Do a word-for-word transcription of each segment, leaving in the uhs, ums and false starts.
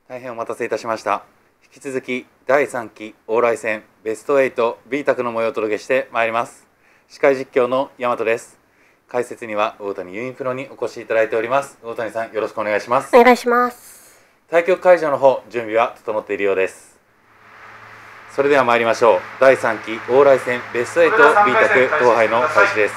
大変お待たせいたしました。引き続きだいさんき往来戦ベストはち B 卓の模様をお届けしてまいります。司会実況の大和です。解説には魚谷ユインプロにお越しいただいております。魚谷さん、よろしくお願いします。 お願いします。 対局会場の方、準備は整っているようです。それでは参りましょう。だいさんき往来戦ベストはち B 卓統廃の開始です。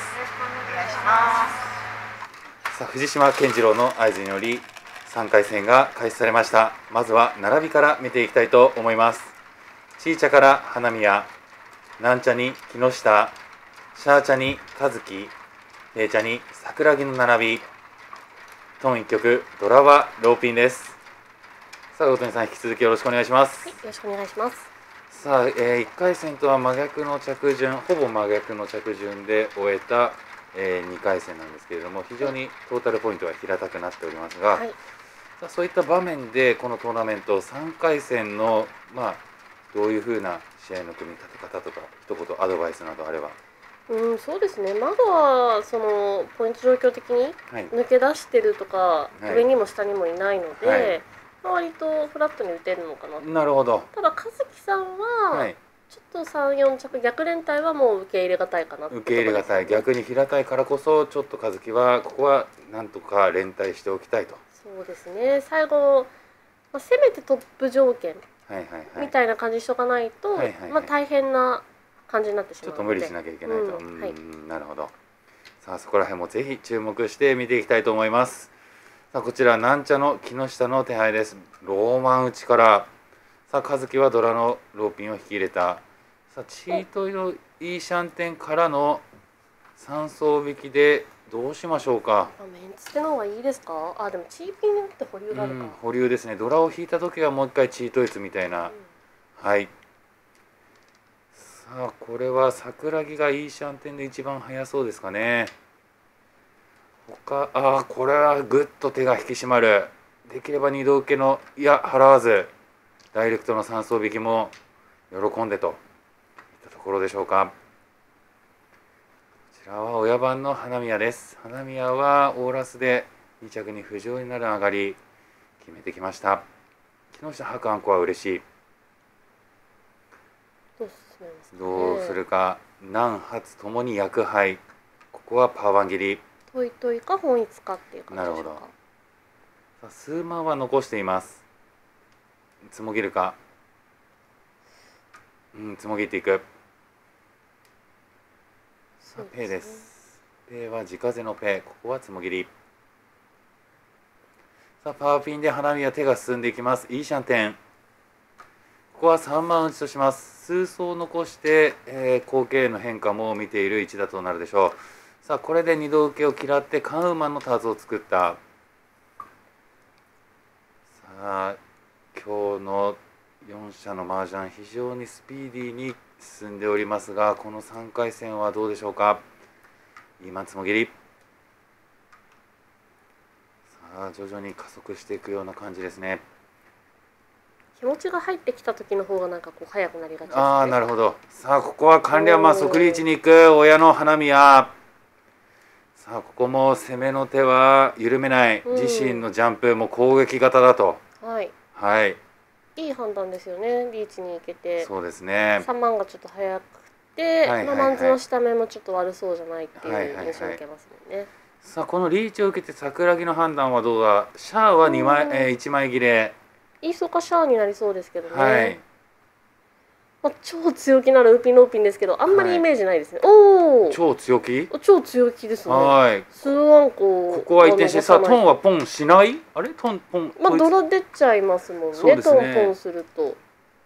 さあ、藤島健次郎の合図によりさんかい戦が開始されました。まずは並びから見ていきたいと思います。ちい茶から花宮、なん茶に木下、シャー茶に和樹、れい茶に桜木の並び、トン一局、ドラはローピンです。さあ、魚谷さん、引き続きよろしくお願いします。 はい、よろしくお願いします。 さあ、えー、いっかい戦とは真逆の着順、ほぼ真逆の着順で終えた、えー、にかい戦なんですけれども、非常にトータルポイントは平たくなっておりますが、はい、さあそういった場面でこのトーナメントさんかい戦の、まあ、どういうふうな試合の組み立て方とか、一言アドバイスなどあれば。 うん、そうですね、まだはそのポイント状況的に抜け出してるとか、はい、上にも下にもいないので、はい、まあ、割とフラットに打てるのかなと。 なるほど。 ただ和樹さんは、はい、ちょっとさん、よん着逆連帯はもう受け入れがたいかなってところですね。 受け入れがたい、逆に平たいからこそちょっと和樹はここはなんとか連帯しておきたいと。 そうですね、最後、まあ、せめてトップ条件みたいな感じにしとかないと大変な感じになってしまうので、 ちょっと無理しなきゃいけないと。うん、はい、なるほど。さあ、そこら辺もぜひ注目して見ていきたいと思います。さあ、こちらなん茶の木下の手配です。ローマン打ちから、さあ和樹はドラのローピンを引き入れた。さあチートのいいシャンテンからのさん層引きでどうしましょうか。 メンツテの方がいいですか。あ、でもチーピンって保留があるか、うん、 保留ですね。ドラを引いた時はもう一回チート打つみたいな、うん、はい。さあこれは桜木がいいシャンテンで一番早そうですかね。他、ああこれはぐっと手が引き締まる。できれば二度受けの、いや払わずダイレクトのさん層引きも喜んでといったところでしょうか。こちらは親番の花宮です。花宮はオーラスでに着に浮上になる上がり決めてきました。木下白あんこは嬉しい。どうするか。南発ともに薬杯、ここはパーワン切り。 トイトイか本一かっていう感じでしょうか。なるほど。 さあ数万は残しています。つもぎるか。うん、つもぎっていく。さあペイです。ペイは自風のペイ、ここはつもぎり。さあパワーピンで花見は手が進んでいきます。いいシャンテン。ここはさんまん打ちとします。数層残して、えー、後継の変化も見ている一打となるでしょう。さあこれで二度受けを嫌ってカンウーマンのターズを作った。さあ今日のよん社の麻雀非常にスピーディーに進んでおりますが、このさんかい戦はどうでしょうか。今つもぎり。さあ徐々に加速していくような感じですね。 気持ちが入ってきた時の方がなんかこう早くなりがちですね。 ああなるほど。さあここは関連は即リーチに行く親の花宮。さあここも攻めの手は緩めない。自身のジャンプも攻撃型だと。 はい、 はい、 いい判断ですよね。リーチに行けて。 そうですね。 さんまんがちょっと早くて、マンズの下目もちょっと悪そうじゃないっていう印象を受けますもんね。 さあこのリーチを受けて桜木の判断はどうだ。シャアはにまい、えー、いちまい切れ。 イーソかシャアになりそうですけどね。はい、まあ、超強気なルーピンローピンですけど、あんまりイメージないですね。はい、おお。 超強気。 超強気ですね。はい。数あんこ。 ここは一転して、さあトンはポンしない。あれトンポン。 まあドラ出ちゃいますもんね。そうですね。トンポンすると。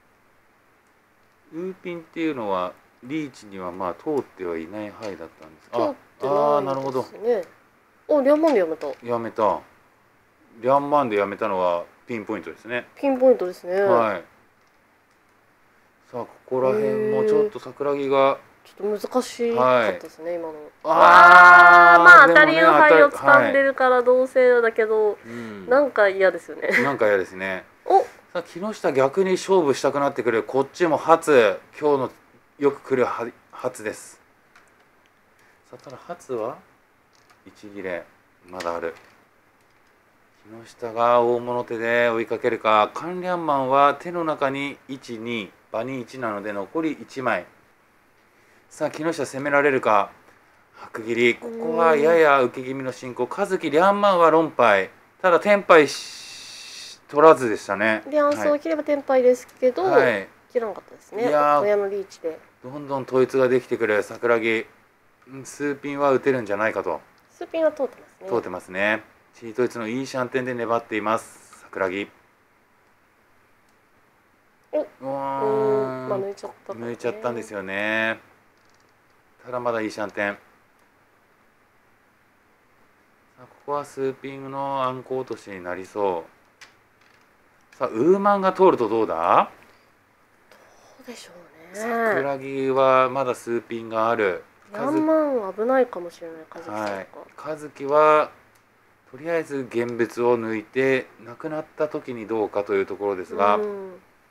ルーピンっていうのはリーチにはまあ通ってはいない範囲だったんです。 通ってないですね。ああなるほど。お、リャンマンでやめた。 やめた。リャンマンでやめたのはピンポイントですね。 ピンポイントですね。 はい。さあここら辺もちょっと桜木がちょっと難しかったですね、はい、今の。 ああまあ当たりの牌を掴んでるから同性だけど、はい、なんか嫌ですよね。 なんか嫌ですね。おさあ木下逆に勝負したくなってくる。こっちも初、今日のよく来る初です。さあただ初はいち切れまだある。 木下が大物手で追いかけるか。カンリャンマンは手の中にいち、に、場にいちなので残りいちまい。さあ木下攻められるか。白切り、ここはやや受け気味の進行。和樹リャンマンは論敗、ただテンパイ取らずでしたね。 リャンスを切ればテンパイですけど、はい、切らなかったですね。親のリーチでどんどん統一ができてくる桜木。数ピンは打てるんじゃないかと。 数ピンは通ってますね。 通ってますね。チー統一のいいシャンテンで粘っています桜木。 おっ、まあ抜いちゃった、 ね、抜いちゃったんですよね。ただまだいいシャンテン。ここはスーピングのあんこ落としになりそう。さあウーマンが通るとどうだ。 どうでしょうね。 桜木はまだスーピンがある。 ヤンマン危ないかもしれない。和樹さんか、 はい、和樹はとりあえず現物を抜いてなくなった時にどうかというところですが、うん、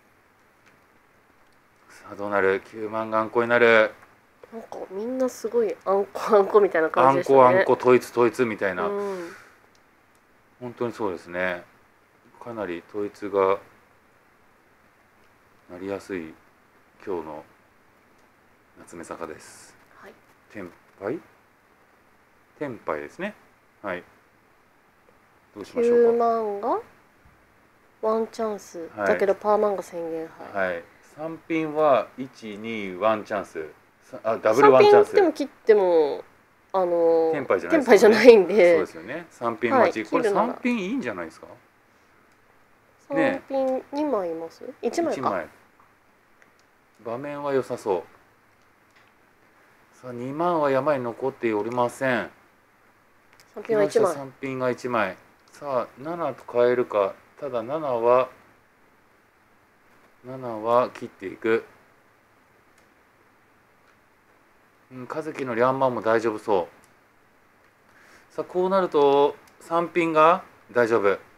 さあどうなる。きゅうまんがあんこになる。 なんかみんなすごいあんこあんこみたいな感じでしたね。 あんこあんこ統一統一みたいな、うん、本当にそうですね。かなり統一がなりやすい今日の夏目坂です。 はい、 テンパイテンパイですね。はい、どうしましょうか。 きゅうまんがワンチャンス、はい、だけどパーマンが宣言はい、はい、さんピンはいち、にワンチャンス。あ、ダブルワンチャンス。 さんピン打っても切ってもあのテンパイじゃないです、ね、ないんで。 そうですよね。さんピン待ち、はい、これさんピンいいんじゃないですか。 さんピンにまいいます。いちまいか。いちまい場面は良さそう。さあにまんは山に残っておりません。 さんピンはいちまい。 さんピンがいちまい。さあななと変えるか。ただななはななは切っていく。うん、和樹のリャンマンも大丈夫そう。さあこうなるとさんピンが大丈夫。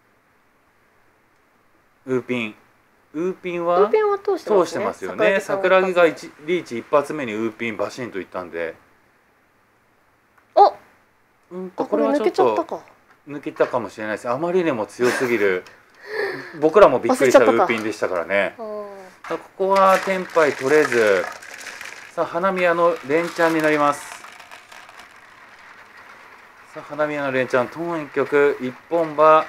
ウーピンウーピンはウーピンは通してますね。 通してますよね。桜木がリーチ一発目にウーピンバシンといったんで。 あ、 うんとこれはちょっと抜けたかもしれないです。あまりにも強すぎる僕らもびっくりしたウーピンでしたからね。ここはテンパイ取れず。さあ花宮の連チャンになります。さあ花宮の連チャントーンいっきょくいっぽん馬。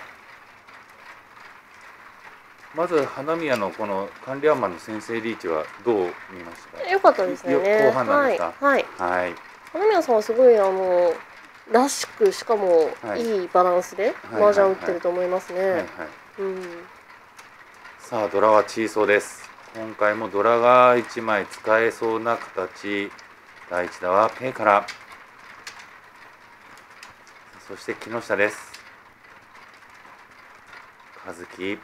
まず花宮のこのカンリャンマンの先制リーチはどう見ましたか。 良かったですね。 後半なんですか。 はい、はい、花宮さんはすごいあのらしく、しかもいいバランスで麻雀打ってると思いますね。 さあドラはチーソーです。今回もドラがいちまい使えそうな形。だいいち打はペイから。そして木下です。和樹。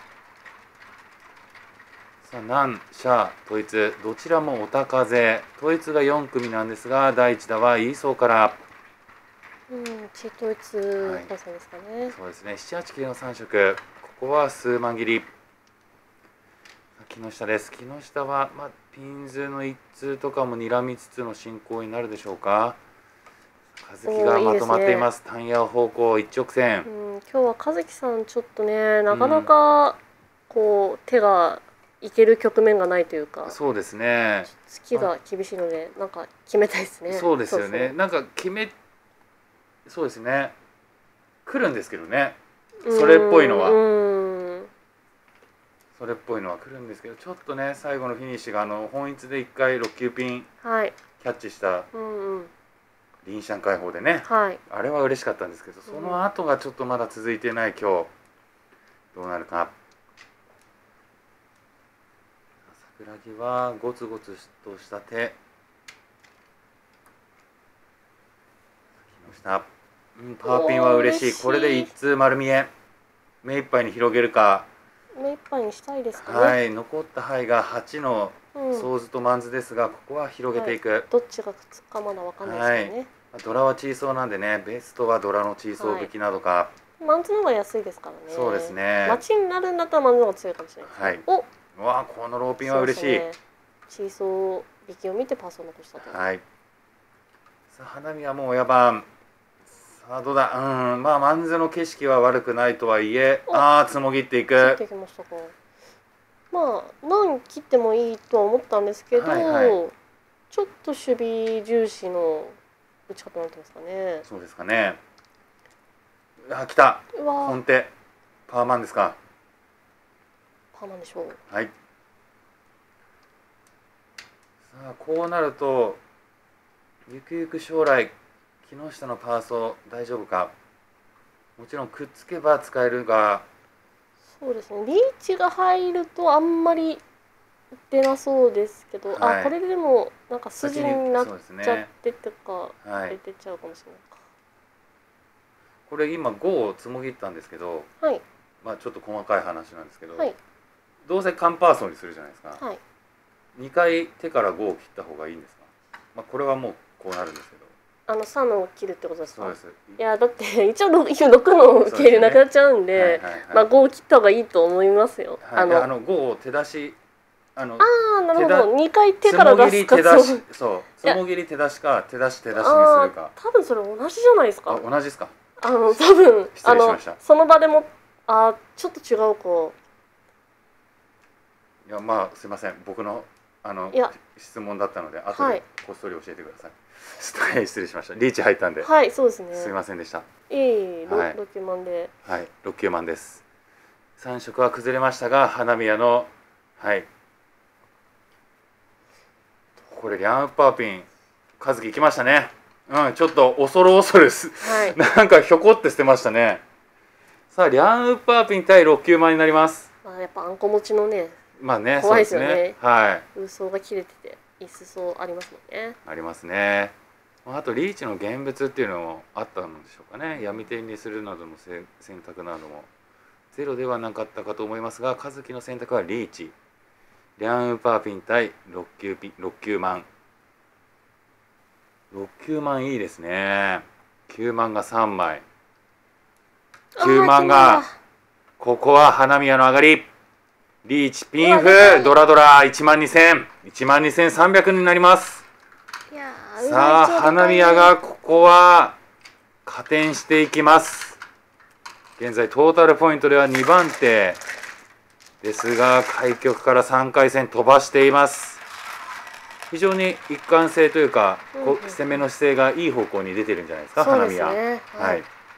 さあ南謝統一どちらもおた風。統一がよんくみなんですがだいいち打はイーソーから。 うん、チ統一打線ですかね。 そうですね。しちはちきゅうのさん色。ここは数万切り。木下です。木下は、まあ、ピンズの一通とかも睨みつつの進行になるでしょうか。和樹がまとまっています。単野方向一直線。 うん、今日は和樹さんちょっとねなかなかこう手がいける局面がないというか。 そうですね。 月が厳しいのでなんか決めたいですね。 そうですよね。なんか決めそうですね。来るんですけどね。それっぽいのは。それっぽいのは来るんですけどちょっとね最後のフィニッシュがあの本一でいっかいろっきゅうピンキャッチしたリンシャン解放でね、はい、あれは嬉しかったんですけどその後がちょっとまだ続いてない今日どうなるか。桜木はゴツゴツとした手。木下、うん、パーピンは嬉しい。これで一通丸見え。目いっぱいに広げるか。 目いっぱいにしたいですかね。 はい、残った牌がはちのソーズとマンズですが、ここは広げていく。はい、 どっちがつくかまだわかんないですよね。 はい、ドラはチーソーなんでね、ベストはドラのチーソー引きなどか。はい、 マンズの方が安いですからね。 そうですね。 待ちになるんだったらマンズの方が強いかもしれないです、ね。はい。 お、わあ、このローピンは嬉しい。ね、 チーソー引きを見てパスを残したと。 はい。さあ花見はもう親番。 さあどうだ、うん、まあマンゼの景色は悪くないとはいえ、ああつもぎっていく。 切ってきましたか。まあ何切ってもいいとは思ったんですけど、はいはい、ちょっと守備重視の打ち方になってますかね。 そうですかね。あ、来た。本手パーマンですか。 パーマンでしょう。 はい。さあこうなるとゆくゆく将来木下のパーソ大丈夫か。もちろんくっつけば使えるが、 そうですね、リーチが入るとあんまり出なそうですけど、はい、あ、これでもなんか筋になっちゃってとか、はい、出ちゃうかもしれないか。 これ今ごをつもぎったんですけど、はい、まあちょっと細かい話なんですけど、はい、どうせカンパーソンにするじゃないですか、はい、にかい手からごを切った方がいいんですか。まあこれはもうこうなるんですけど、 あのさんのを切るってことですか。 そうです。 いやだって一応ろくの経由なくなっちゃうんで、まあごを切った方がいいと思いますよ。 はい、あのあのごを手出し、あのあーなるほど、にかい手から出すか、 そうつもぎり手出しか手出し手出しにするか。 多分それ同じじゃないですか。 同じですか。 あの多分あのその場でもあちょっと違うか。 いやまあすいません、僕のあの質問だったので後でこっそり教えてください。はい、失礼しました。リーチ入ったんで。 はい、そうですね。 すいませんでした。 いい、はい、ろっきゅうまんで。 はい、ろっきゅうまんです。さん色は崩れましたが、花宮のはい。これリャンウッパーピン、和樹来ましたね。うん、ちょっと恐る恐るです。はい、なんかひょこって捨てましたね。さあリャンウッパーピン対ろっきゅうまんになります。 まあやっぱあんこ持ちのね。 まあね、 怖いですよね。 ね、はい。 空想が切れてて、一層ありますもんね。 ありますね。あとリーチの現物っていうのもあったのでしょうかね。闇点にするなどの選択などもゼロではなかったかと思いますが、和樹の選択はリーチ。リャンウッパーピン対ろっきゅうピン、ろっきゅうまん。ろっきゅうまんいいですね。きゅうまんがさんまい。きゅうまんがここは花宮の上がり。リーチピンフドラドラいちまんにせん、いちまんにせんさんびゃくになります。さあ花宮がここは加点していきます。現在トータルポイントではにばん手ですが、開局からさんかい戦飛ばしています。非常に一貫性というか、うんうん、攻めの姿勢がいい方向に出てるんじゃないですか、花宮。はい、はい、あ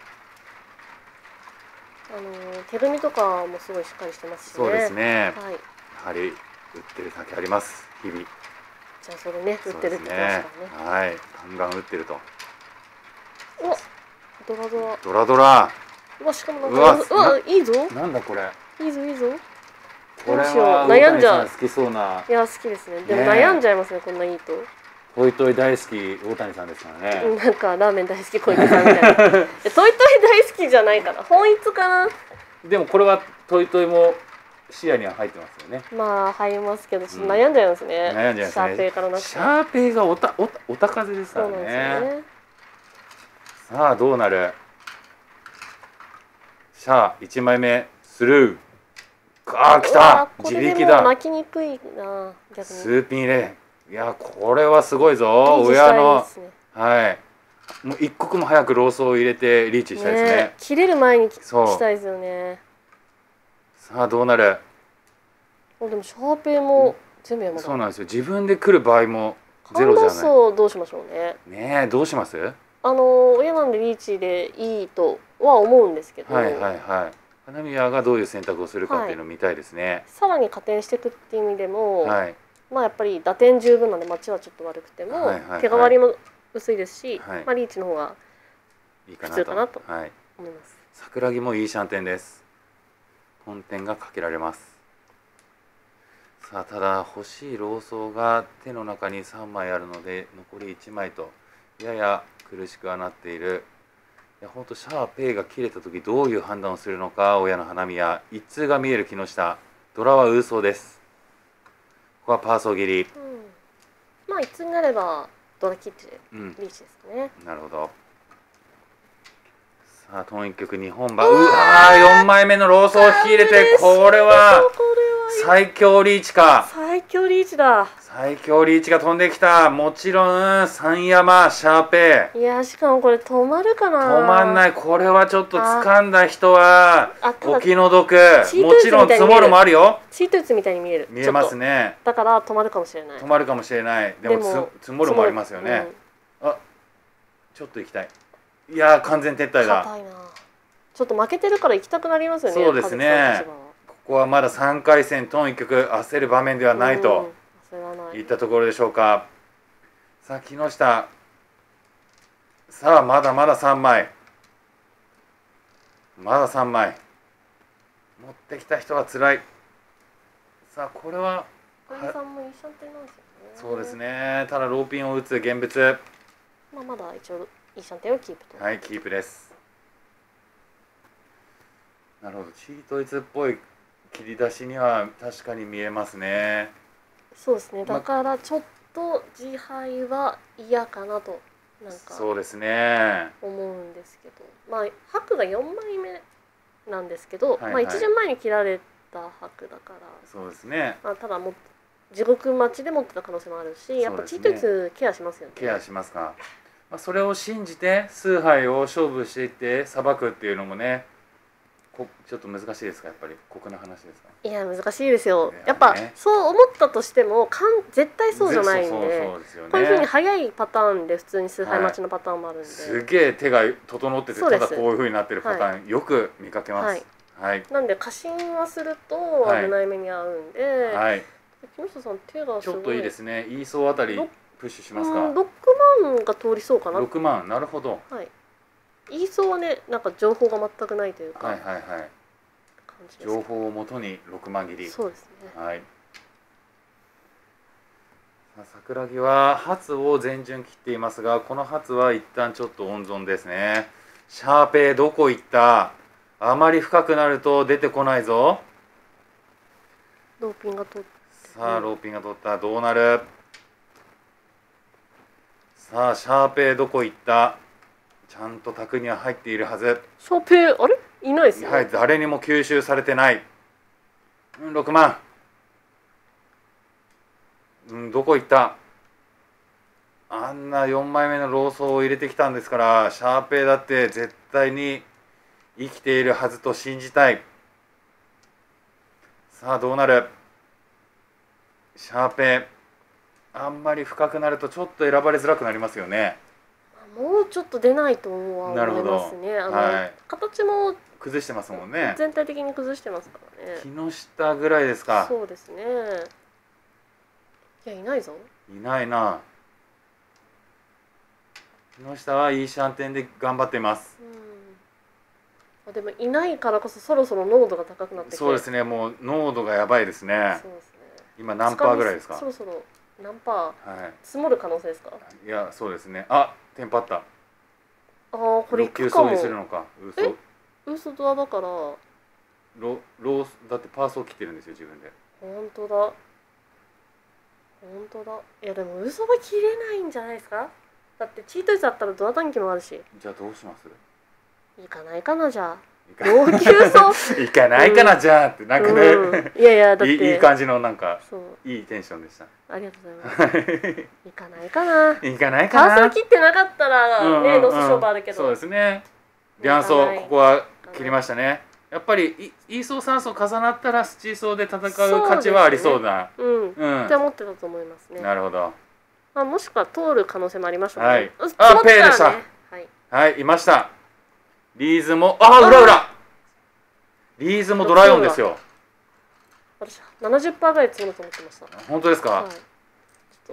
の手組みとかもすごいしっかりしてますしね。 そうですね、はい、やはり打ってるだけあります、日々。 じゃあそれね、打ってるってことですからね。 はい、ガンガン打ってると。 お、ドラドラ。 ドラドラ。 うわ、しかもなんか、うわ、いいぞ。 なんだこれ。 いいぞいいぞ。 これは悩んじゃう。好きそうな。 いや好きですね。でも悩んじゃいますね、こんないいと。 トイトイ大好き大谷さんですからね。 なんかラーメン大好き小池さんみたいな。トイトイ大好きじゃないかな。本一かな。 でもこれはトイトイも視野には入ってますよね。 まあ入りますけど、ちょっと悩んじゃいますね。 悩んじゃいますね。 シャーペイからなくて。 シャーペイがおたおたおた風ですからね。さあどうなる。シャーいちまいめスルー。あー来た。自力だ。 巻きにくいな。 スーピンレイ。いやこれはすごいぞ。親のはい。もう一刻も早くローソを入れてリーチしたいですね。 切れる前にしたいですよね。 さあどうなる。 でもシャーペイも全部山田。 そうなんですよ。自分で来る場合もゼロじゃない。 そうどうしましょうね。 ねえどうします。 あの親なんでリーチでいいとは思うんですけど。 はいはいはい。花宮がどういう選択をするかっていうのを見たいですね。はい、 さらに加点していくっていう意味でも、はい、まあやっぱり打点十分なんで街はちょっと悪くても、はいはいはい、手代わりも薄いですし、はい、まあリーチの方が普通かなと思います。はい、 桜木もいいシャンテンです。本点がかけられます。さあただ欲しいローソーが手の中にさんまいあるので残りいちまいとやや苦しくはなっている。いや本当シャーペイが切れた時どういう判断をするのか。親の花宮一通が見える木下。ドラはウーソーです。ここはパーソー切り、うん、 まあ一通になればドラ切ってリーチですかね、 うん、なるほど。さあトン一曲にほんばうわーよんまいめのローソーを引き入れて、これは最強リーチか。 最強リーチだ。 最強リーチが飛んできた。もちろん三山シャーペいやしかもこれ止まるかな。 止まんない。これはちょっと掴んだ人はお気の毒。もちろん積もるもあるよ。 チート打つみたいに見える。 見えますね。 だから止まるかもしれない。 止まるかもしれない。でも積もるもありますよね。うん、あ、ちょっと行きたい。いやー完全撤退だ。 硬いな。ちょっと負けてるから行きたくなりますよね。 そうですね。ここはまださんかい戦トン一局焦る場面ではないといったところでしょうか。さあ木下、さあまだまださんまい、まださんまい持ってきた人はつらい。さあこれはそうですね。ただローピンを打つ現物、 まあまだ一応いいシャンテンをキープと。 はい、キープです。なるほど、チートイツっぽい切り出しには確かに見えますね。 そうですね。だからちょっと自敗は嫌かなとなんかそうですね思うんですけど、まあ白がよんまいめなんですけど、はいはい、まあ一巡前に切られた白だから、 そうですね。 まあただも地獄待ちで持ってた可能性もあるし、やっぱチートイツケアしますよね。 ケアしますか。まあそれを信じて崇拝を勝負していってさばくっていうのもね。ちょっと難しいですか、やっぱり酷な話ですか。いや難しいですよ。やっぱそう思ったとしてもかん絶対そうじゃないんで、こういうふうに早いパターンで普通に崇拝待ちのパターンもあるんで、 すげえ手が整っててただこういうふうになってるパターンよく見かけます。はい。 なんで過信はすると危ない目に遭うんで、木下さん手がちょっといいですね。イーソーあたりプッシュしますか。 ろくまんが通りそうかな。 ろくまん、なるほど。 はい。イーソーはね、なんか情報が全くないというか、 はいはいはい、情報をもとにろくまん切り。 そうですね。 はい。桜木は発を前順切っていますが、この発は一旦ちょっと温存ですね。シャーペイどこ行った。あまり深くなると出てこないぞ。 ローピンが取って、 さあローピンが取った。どうなる。さあシャーペイどこ行った。ちゃんと卓には入っているはず。 シャーペイあれいないですね。 はい、誰にも吸収されてない。うん、ろくまん。うん、どこ行った。あんなよんまいめのローソーを入れてきたんですから、シャーペイだって絶対に生きているはずと信じたい。さあどうなる。シャーペイあんまり深くなるとちょっと選ばれづらくなりますよね。 もうちょっと出ないと思いますね。あの、はい、形も崩してますもんね。 全体的に崩してますからね。 木下ぐらいですか。 そうですね。いやいないぞ。 いないな。木下はいいシャンテンで頑張っています。 うん、でもいないからこそそろそろ濃度が高くなってきて。 そうですね。もう濃度がやばいですね。 そうですね。 今何パーぐらいですか。 そろそろ何パー、 はい、 積もる可能性ですか。 いやそうですね。あ、テンパった。 ああこれいくかも。 にするのか。 嘘。嘘ドアだから。ロローだってパーソー切ってるんですよ自分で。 本当だ。本当だ。いやでも嘘は切れないんじゃないですか。だってチートイツだったらドア短期もあるし。 じゃあどうします。 行かないかなじゃあ。要求層行かないかなじゃあってなんかね、 うん、いやいやだっていい感じのなんかいいテンションでした。 ありがとうございます。行かないかな。 行かないかな。 パーソー切ってなかったらねロス勝負あるけど。 そうですね。両層ここは切りましたね。やっぱりイーソーさん層重なったらスチーソーで戦う価値はありそうだ。 う、ね、うん、って思ってたと思いますね。 なるほど。 まあもしくは通る可能性もありましたね。 はい。あ、ペイでした。はい、はい、いました。リーズもあ裏裏。リーズもドライオンですよ。 私 ななじゅっパーセント ぐらい積もると思ってました。 本当ですか。はい、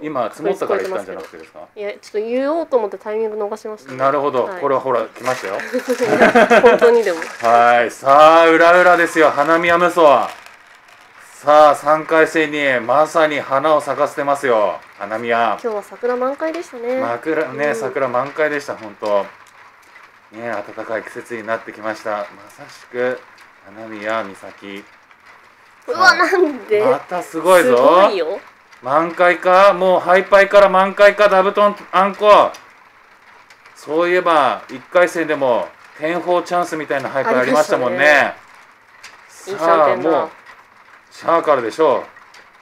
今積もったから言ったんじゃなくてですか。 いやちょっと言おうと思ってタイミング逃しました、ね。 なるほど、はい、これはほら来ましたよ。 本当にでも。 はい、さあ裏裏ですよ花宮無双。さあさんかい戦にまさに花を咲かせてますよ花宮。 今日は桜満開でしたね。 桜ね、うん、桜満開でした本当。ね暖かい季節になってきました。まさしく花宮美咲。 うわなんで。 またすごいぞ。 すごいよ。 満開かもうハイパイから満開かダブトンあんこ。そういえばいっかい戦でも天宝チャンスみたいなハイパイありましたもんね。さあもうシャーからでしょ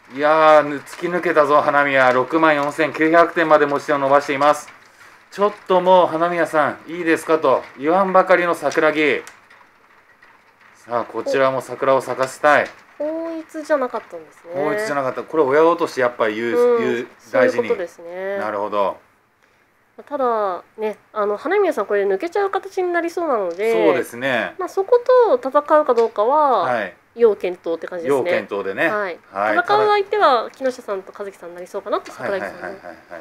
いやー突き抜けたぞ花宮。ろくまんよんせんきゅうひゃくてんまで持ち手を伸ばしています。ちょっともう花宮さんいいですかと言わんばかりの桜木。さあこちらも桜を咲かせたい。 統一じゃなかったんですね。 統一じゃなかった。これ親落としやっぱり言う、うん、言う大事に。 そういうことですね。 なるほど。 ただね、あの花宮さんこれ抜けちゃう形になりそうなので、 そうですね。 まあそこと戦うかどうかは、はい、要検討って感じですね。 要検討でね。 はい。はい、戦う相手は木下さんと和樹さんになりそうかなって桜木さんね。はいはいはいはい。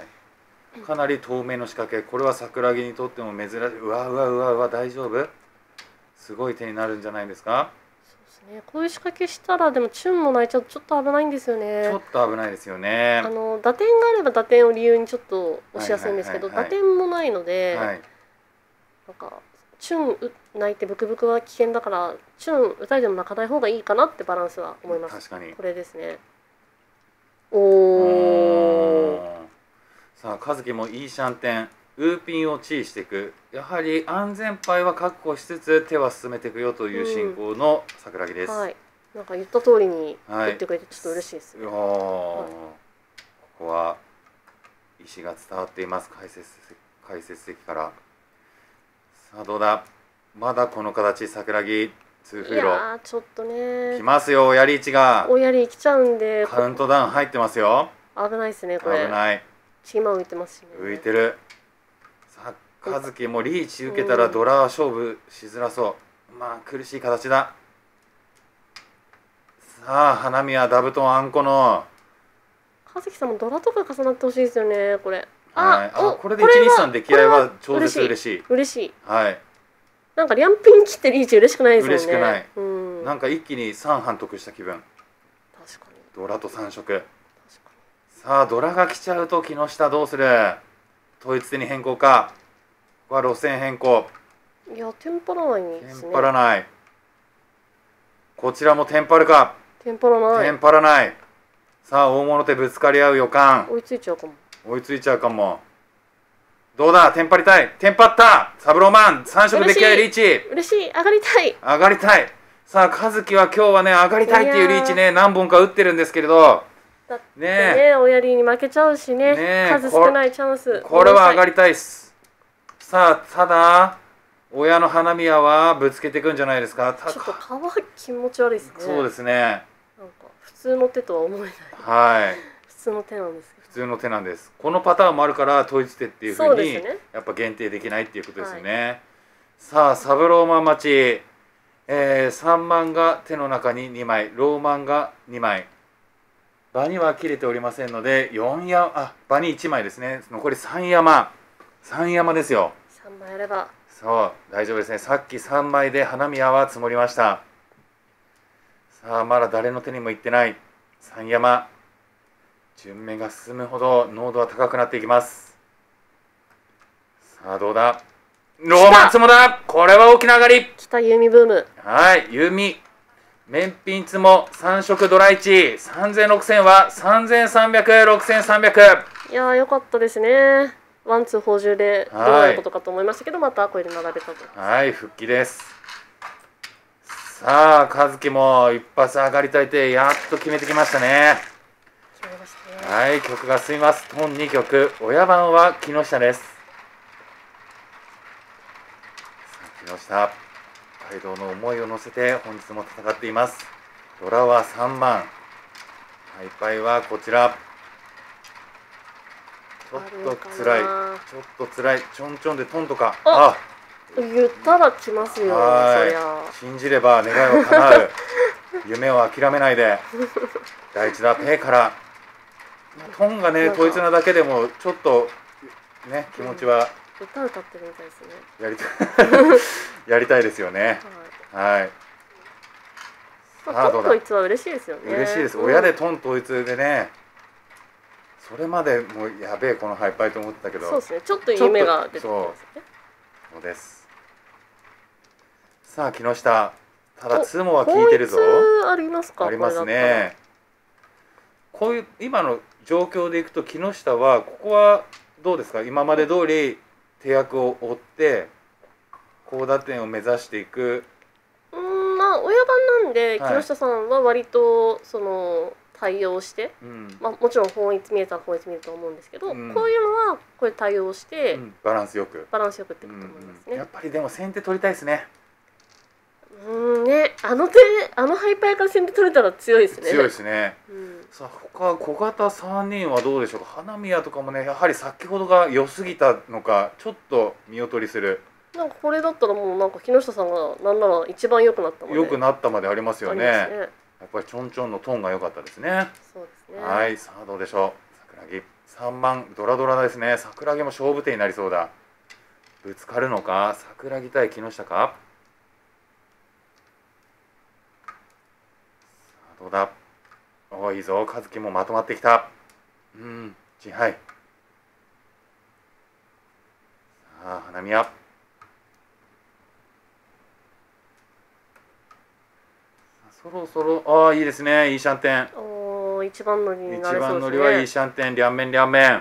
かなり透明の仕掛け。これは桜木にとっても珍しい。うわうわうわうわ大丈夫？すごい手になるんじゃないですか。 そうですね。こういう仕掛けしたらでもチュンも泣いちゃうとちょっと危ないんですよね。 ちょっと危ないですよね。 あの打点があれば打点を理由にちょっと押しやすいんですけど、打点もないので、はい、なんかチュン泣いてブクブクは危険だからチュン打たれても泣かない方がいいかなってバランスは思います。 確かに。 これですね。おお。 さあ和樹もいいシャンテン。ウーピンをチーしていく。やはり安全牌は確保しつつ手は進めていくよという進行の桜木です。うん、 はい。なんか言った通りに打ってくれてちょっと嬉しいですね。はい、 ここは意思が伝わっています。解説解説席から。さあどうだ。まだこの形桜木ツーフーロ。いやーちょっとね。 来ますよおやり位置が。 おやり来ちゃうんで。 カウントダウン入ってますよ。 危ないですねこれ。 危ない。 チーマ浮いてますしね。 浮いてる。さあ和樹もリーチ受けたらドラ勝負しづらそう。まあ苦しい形だ。さあ花宮ダブトンあんこの。 和樹さんもドラとか重なってほしいですよねこれ。 ああこれでいちにさん出来合いは超絶嬉しい。 嬉しい。 はい。 なんかリャンピン切ってリーチ嬉しくないですもんね。 嬉しくない。うん。なんか一気にさん班得した気分。 確かに。 ドラとさん色。確かに。さあドラが来ちゃうと木下どうする？統一手に変更か。ここは路線変更。 いやテンパらないんですね。 テンパらない。こちらもテンパるか。 テンパらない。 テンパらない。さあ大物手ぶつかり合う予感。 追いついちゃうかも。 追いついちゃうかも。どうだテンパりたい。テンパったサブローマンさん色出来合いリーチ。 嬉しい。上がりたい。 上がりたい。さあ和樹は今日はね上がりたいっていうリーチね何本か打ってるんですけれどだってねねおやりに負けちゃうしね、ね数少ないチャンス。 これは上がりたいっす。さあただ親の花宮はぶつけていくんじゃないですか。 ちょっと皮気持ち悪いですね。 そうですね。 なんか普通の手とは思えない。 はい普通の手なんですけど。 普通の手なんです。このパターンもあるから統一手っていうふうにやっぱ限定できないっていうことですよね。はい、さあサブローマン待ち、えー、さんまんが手の中ににまいローマンがにまい場には切れておりませんのでよんやあ場にいちまいですね。残りさん山さん山ですよ。 さんまいあればそう大丈夫ですね。さっきさんまいで花宮は積もりました。さあまだ誰の手にもいってないさん山。順目が進むほど濃度は高くなっていきます。さあどうだローマンツモだ。これは大きな上がり。 きた弓ブーム。 はい弓面品ツモさん色ドラいちさんぜんろくせんはさんぜんさんびゃくろくせんさんびゃく。 いやーよかったですね。ワンツー補充でどうなることかと思いましたけど、またこれで並べたと。 はい復帰です。さあ和樹も一発上がりたいてやっと決めてきましたね。 決めましたね。 はい曲が進みます。トンに曲親番は木下です。木下北海道の思いを乗せて本日も戦っています。ドラはさんまんハイパイはこちら。ちょっとつらいちょっとつらいちょんちょんでトンとかあ言ったら来ますよ。 はい信じれば願いは叶う夢を諦めないで第一打ペイからトンがね統一なだけでもちょっとね気持ちは、 うん、歌歌ってるみたいですね。 やりたいやりたいですよね。はい、はいまあ、トン統一は嬉しいですよね。 嬉しいです、うん、親でトン統一でねそれまでもうやべえこのハイパイと思ってたけどそうですねちょっと夢が出てきますね。 そうです。さあ木下ただツモは効いてるぞ。 ありますか。 ありますね。こういう今の状況でいくと木下はここはどうですか。今まで通り手役を追って高打点を目指していく。 うんまあ親番なんで、はい、木下さんは割とその対応して、 うん、 まあ、もちろん本一見えたら本一見ると思うんですけど、うん、こういうのはこれ対応して、うん、 バランスよくバランスよくってこと思いますね、うんうん、 やっぱりでも先手取りたいですね。 うんね、あの手あのハイパイから先手取れたら強いですね。 強いですね、うん、さあ他小型さんにんはどうでしょうか。花宮とかもねやはり先ほどが良すぎたのかちょっと見劣りする。 なんかこれだったらもうなんか木下さんがなんなら一番良くなったまで良くなったまでありますよ ね, ねやっぱりちょんちょんのトーンが良かったですね。 そうですね。 はい、さあどうでしょう。桜木さんばんドラドラですね。桜木も勝負手になりそうだ。ぶつかるのか。桜木対木下か。さあどうだ。おいいぞ。和樹もまとまってきた。うん珍杯。さあ花宮。そろそろああいいですね。いいシャンテン。 おお一番乗りになりそうですね。 一番乗りはいいシャンテン。両面両面。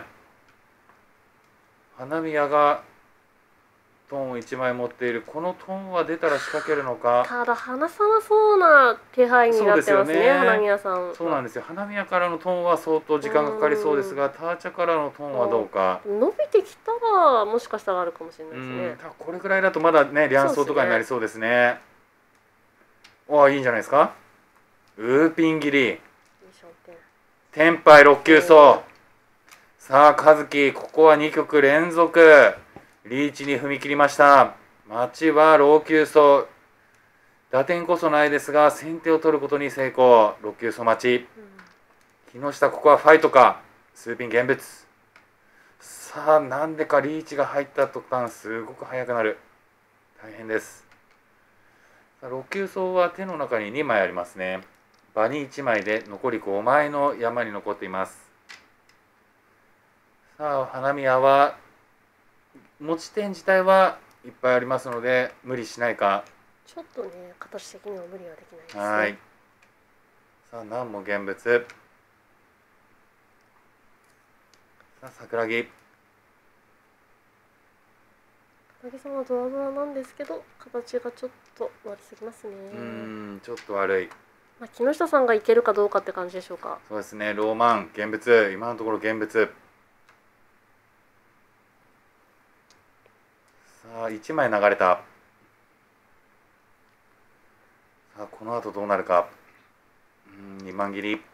花宮がトーンをいちまい持っている。このトーンは出たら仕掛けるのか。 ただ離さなそうな気配になってますね。花宮さん。 そうなんですよ。花宮からのトーンは相当時間がかかりそうですが、ターチャからのトーンはどうか。 伸びてきたらもしかしたらあるかもしれないですね。 これぐらいだとまだね両走とかになりそうですね。おいいんじゃないですか。ウーピン切り。天杯ろっ級走。さあ和樹ここはに局連続リーチに踏み切りました。待ちは老朽走。打点こそないですが先手を取ることに成功。ろっ級走待ち。木下ここはファイトか。スーピン現物。さあなんでかリーチが入った途端すごく速くなる。大変です。ろっ級走は手の中ににまいありますね。場にいちまいで残りごまいの山に残っています。さあ花宮は持ち点自体はいっぱいありますので無理しないか。 ちょっとね形的には無理はできないですね。 はい。さあ何も現物。さあ桜木。 桜木さんはドラドラなんですけど形がちょっと悪すぎますね。 うんちょっと悪い。 まあ、木下さんがいけるかどうかって感じでしょうか。 そうですね。ローマン現物今のところ現物。さあいちまい流れた。さあこの後どうなるか。うんにまん切り。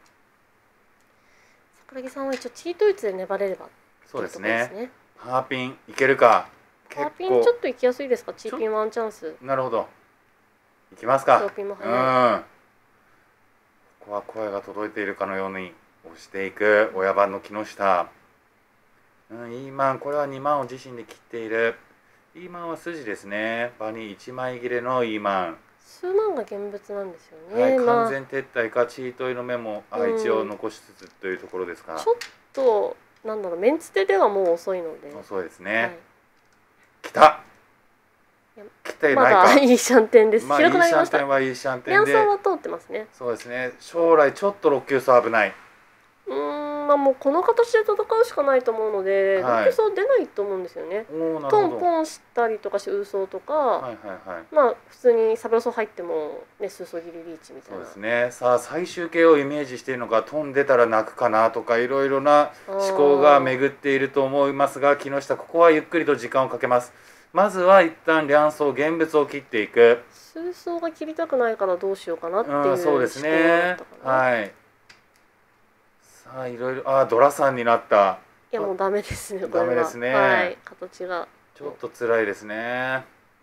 桜木さんは一応チート率で粘れれば、ね、 そうですね。ハーピンいけるか。 ハーピンちょっといきやすいですか。チーピンワンチャンス。 なるほど。いきますか。 ローピンも早い。 ここは声が届いているかのように押していく親番の木下。うん、イーマンこれはにまんを自身で切っている。イーマンは筋ですね。場にいちまい切れのイーマン。 数万が現物なんですよね。 はい、完全撤退かチート入りのメモ、あ、一応残しつつというところですか。 ちょっとなんだろうメンツテではもう遅いので。 遅いですね。はい、来た。来てないか。 まだいいシャンテンです。 まあ、 広くなりました。 いいシャンテンはいいシャンテンで。 両走は通ってますね。 そうですね。将来ちょっとろっ級差危ない。 うーん、まあもうこの形で戦うしかないと思うので、はい、ろっ級差出ないと思うんですよね。トンポンしたりとかしてウーソーとか、はいはいはい、まあ普通にサブロソ入ってもね数層切りリーチみたいな。 そうですね。さあ最終形をイメージしているのか、トン出たら泣くかなとかいろいろな思考が巡っていると思いますが、木下ここはゆっくりと時間をかけます。まずは一旦両走現物を切っていく。 数層が切りたくないからどうしようかなっていう思考だったかな。 そうですね。はい。さあいろいろあドラさんになった。 いやもうダメですね。 ダメですね。 はい、形がちょっと辛いですね。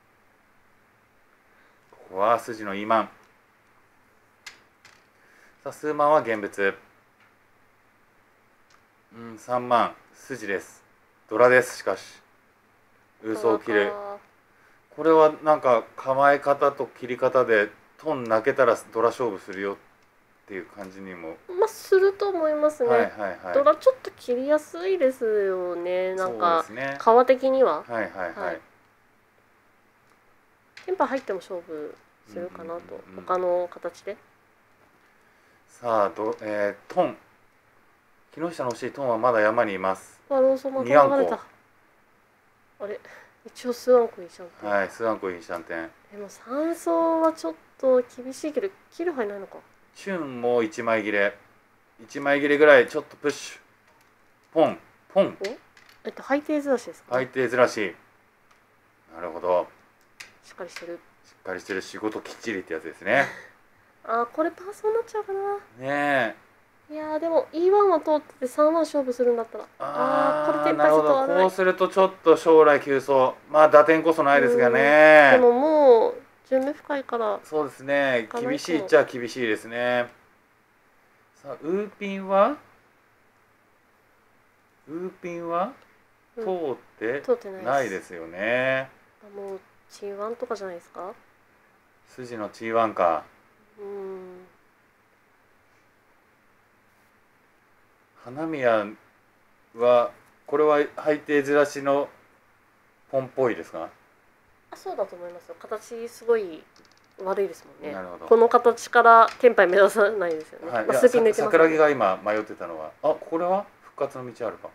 ここは筋のイーマン。さあ数万は現物。うんさんまん筋です。ドラですしかし。ウーソーを切る。これはなんか構え方と切り方でトン泣けたらドラ勝負するよっていう感じにもまあすると思いますね。はいはいはい、ドラちょっと切りやすいですよね。なんか皮的には。はいはいはい。テンパ入っても勝負するかなと、うんうん、他の形で。 さあど、えー、トン木下の欲しいトンはまだ山にいます。 あローソンまた流れた。あれ一応スワンコいいシャンテン。 はいスワンコいいシャンテン。 でもさん走はちょっと厳しいけど切る入ないのか。 チュンもいちまい切れ。 いちまい切りぐらいちょっとプッシュポンポン。 えっと背底ずらしですか、 背底ずらし。なるほど、 しっかりしてる。 しっかりしてる、仕事きっちりってやつですね。 あーこれパーソになっちゃうかな。 ねいやーでも イーワン は通っててさんわん勝負するんだったら、ああーこれえ、 テンパイちょなるほど。 っと合わない。 こうするとちょっと将来急走、まあ打点こそないですがね。 でももう順目深いから。 そうですね、 かなり厳しいっちゃ厳しいですね。さあウーピンはウーピンは通って通ってないです。 ないですよね。 あもうチーワンとかじゃないですか。 筋の チーワン か。 うん花宮はこれは背底ずらしのポンっぽいですか。 あそうだと思いますよ。形すごい悪いですもんね。 なるほど。 この形からテンパイ目指さないですよね。 はい、 まあ、 いやスーピン抜いてます、ね、 桜木が今迷ってたのは、あこれは復活の道あるか。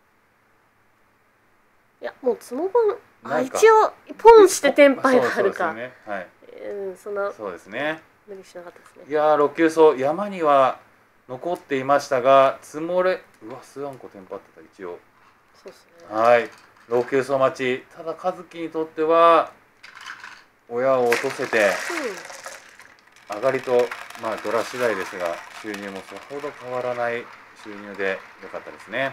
いやもうつもばんあないか。 一応ポンしてテンパイがあるか。 そうですね。はい。 うんそんなそうですね。 無理しなかったですね。 いやーろっ級走山には残っていましたが積もれうわ数あんこテンパってた一応。 そうですね。 はい。ろっ級走待ち。ただ和樹にとっては親を落とせて、うん、上がりとまあドラ次第ですが収入もそれほど変わらない収入で良かったですね。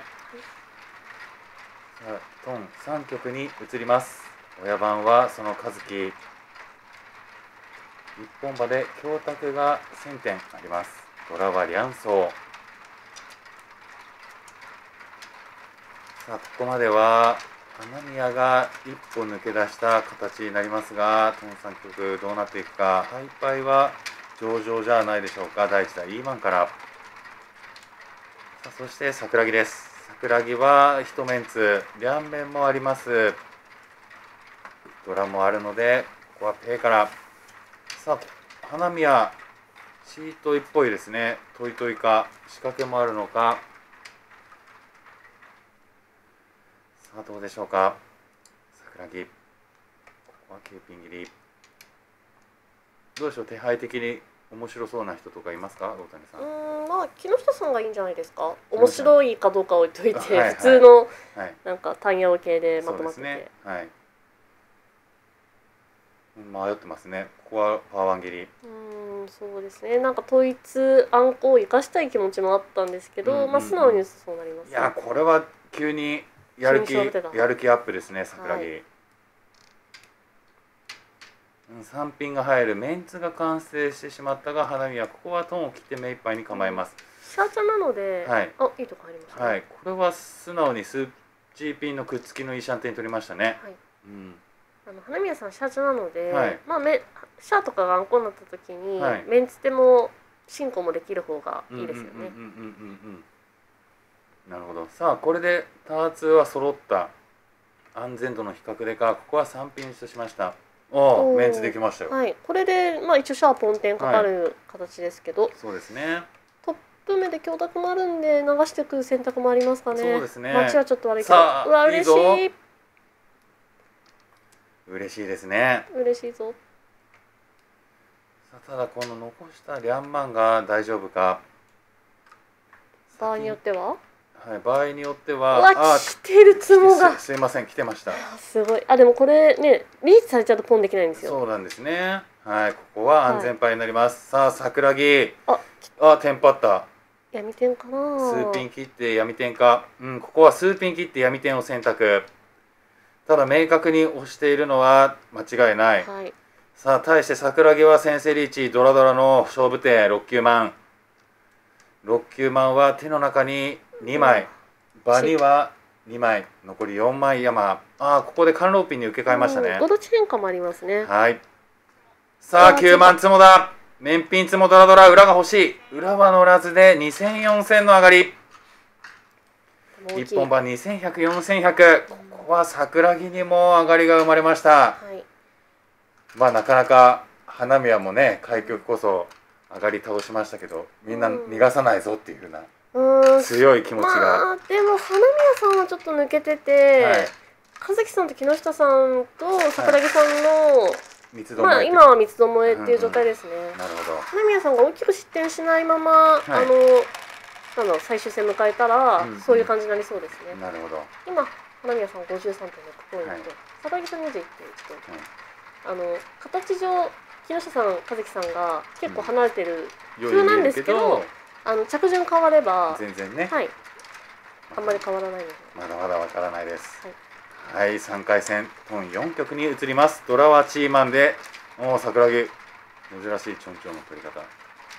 さあトンさん局に移ります。親番はその和樹。一本馬で強卓がせんてんあります。ドラはリャンソー。さあここまでは花宮が一歩抜け出した形になりますが、トンさん局どうなっていくか。ハイパイは上々じゃないでしょうか。第一打 イーワン から。さあそして桜木です。桜木は一メンツ両面もあります。ドラもあるのでここはペイから。さあ花宮チートイっぽいですね。トイトイか仕掛けもあるのか。さあどうでしょうか。桜木ここはキューピン切り。どうでしょう、手配的に面白そうな人とかいますか、大谷さん。 うんまあ木下さんがいいんじゃないですか。面白いかどうか置いといて、 はいはい、 普通のはいなんか単ヤオ系でまとまってて、 ね、はい、迷ってますね。ここはパーワン切り。 うんそうですね。なんか統一あんこを生かしたい気持ちもあったんですけど、うんうんうん、まあ素直にそうなります、ね、 いやこれは急にやる気やる気アップですね。桜木、はい、さんピンが入るメンツが完成してしまったが花見はここはトンを切って目いっぱいに構えます。 シャーチャなので、 はい、 あいいとこ入りましたね。 はい、これは素直にスーチーピンのくっつきのいいシャンテン取りましたね。はい、うん、 あの花宮さんシャーチャなので、 はい、 まあめシャーとかがあんこになった時に、はい、メンツでも進行もできる方がいいですよね。 なるほど。さあこれでターツは揃った。安全度の比較でかここはさんピンとしました。おおメンツできましたよ。 はい、これでまあ一応シャーポンテンかかる形ですけど、はい、 そうですね。 トップ目で強奪もあるんで流してくる選択もありますかね。 そうですね。 マッチはちょっと悪いけど、うわ嬉しい。 嬉しいですね。 嬉しいぞ。 さあただこの残したリャンマンが大丈夫か。 場合によっては。 はい、場合によっては。 うわ来てるつもが。 すいません来てました。 すごい。あでもこれねリーチされちゃうとポンできないんですよ。 そうなんですね。はいここは安全パイになります。はい、さあ桜木。ああテンパった。 闇点かな。 スーピン切って闇点か。うんここはスーピン切って闇点を選択。ただ明確に押しているのは間違いない。はい、さあ対して桜木は先制リーチドラドラの勝負手ろっ級満。ろっ級満は手の中ににまい、場にはにまい、残りよんまい山。ああここでカンローピンに受け替えましたね。 ごどち変化もありますね。 はい。さあきゅうまんつもだ。面品つもドラドラ裏が欲しい。裏は乗らずでにせんよんせんの上がり。一本番にせんひゃくよんせんひゃく。ここは桜木にも上がりが生まれました。はい、まあなかなか花宮もね開局こそ上がり倒しましたけど、みんな逃がさないぞっていうふうな。強い気持ちが、 まあ、でも花宮さんはちょっと抜けてて、はい、和樹さんと木下さんと桜木さんの、はい、まあ今は三つどもえっていう状態ですね。なるほど。花宮さんが大きく失点しないまま、はい、あのなんだろう最終戦迎えたら、 うんうん、 そういう感じになりそうですね。 なるほど。 今花宮さんごじゅうさんてんろくポイント、 はい、 坂木さんにじゅういってんいちポイント、はい、あの形上木下さん和樹さんが結構離れてる風なんですけど、うん、あの着順変われば全然ね、 はい、あんまり変わらないのでまだまだわからないです。はい、はい、さんかい戦トンよん局に移ります。ドラはチーマンで、おお桜木珍しいちょんちょんの取り方。さ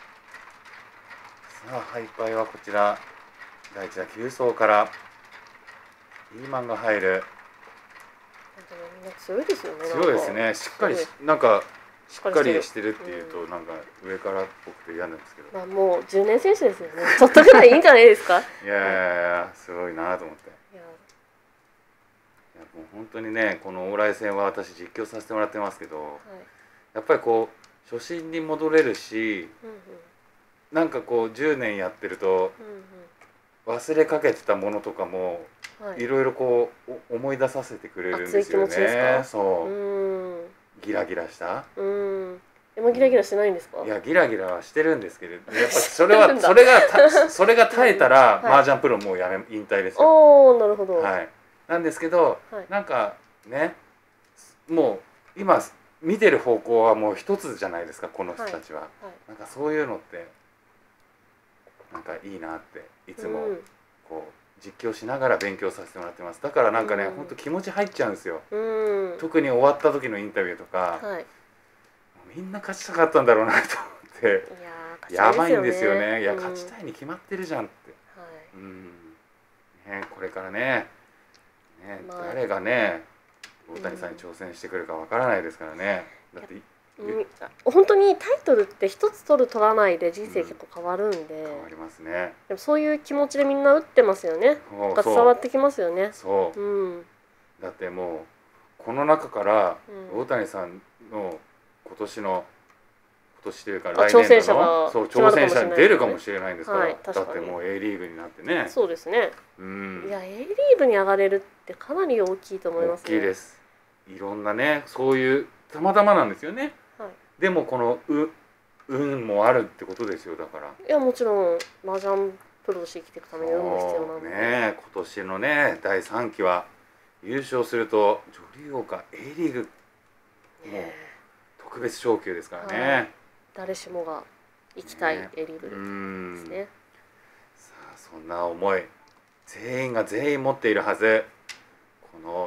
あハイパイはこちらだいいち打きゅう走からピーマンが入る。 みんな強いですよね。 強いですね。しっかりなんかしっかりしてるっていうと、うん、なんか上からっぽくて嫌なんですけど。 まあもうじゅうねん選手ですよね。ちょっとぐらいいいんじゃないですか。 いやいやいやすごいなと思って。いやもう本当にねこの往来戦は私実況させてもらってますけど、はい、やっぱりこう初心に戻れるし、うんうん、なんかこうじゅうねんやってると、うんうん、忘れかけてたものとかも、はい、いろいろこう思い出させてくれるんですよね。そう。うんギラギラした。 うんでもギラギラしてないんですか？ いやギラギラはしてるんですけど、やっぱりそれはそれがそれが耐えたら、うん、麻雀プロもうやめ引退ですよ。 おおなるほど。 はい。なんですけど、はい、なんかねもう今見てる方向はもう一つじゃないですかこの人たちは。はいはい、なんかそういうのってなんかいいなっていつもこう実況しながら勉強させてもらってます。だからなんかね、うん、本当気持ち入っちゃうんですよ。うん、特に終わった時のインタビューとか。はい、みんな勝ちたかったんだろうなと思ってい や, やばいんですよね。いや、うん、勝ちたいに決まってるじゃんって、はい、うんね、これからね、ね、まあ、誰がね大谷さんに挑戦してくるかわからないですからね。だって本当にタイトルって一つ取る取らないで人生結構変わるんで、うん、 変わりますね。 でもそういう気持ちでみんな打ってますよね。が伝わってきますよね。 そう、うん、だってもうこの中から大谷さんの今年の今年というか来年度のそう挑戦者に出るかもしれないんですから、はい、だってもう A リーグになってね。 そうですね、うん、いや A リーグに上がれるってかなり大きいと思いますね。 大きいです。いろんなねそういうたまたまなんですよね、はい、でもこのう運もあるってことですよ。だからいやもちろん麻雀プロとして生きていくために運も必要なんでね。今年のねだいさんきは優勝すると女流王か A リーグもう特別昇級ですからね、はい、 誰しもが行きたい A リーグですね。 さあそんな思い全員が全員持っているはず。この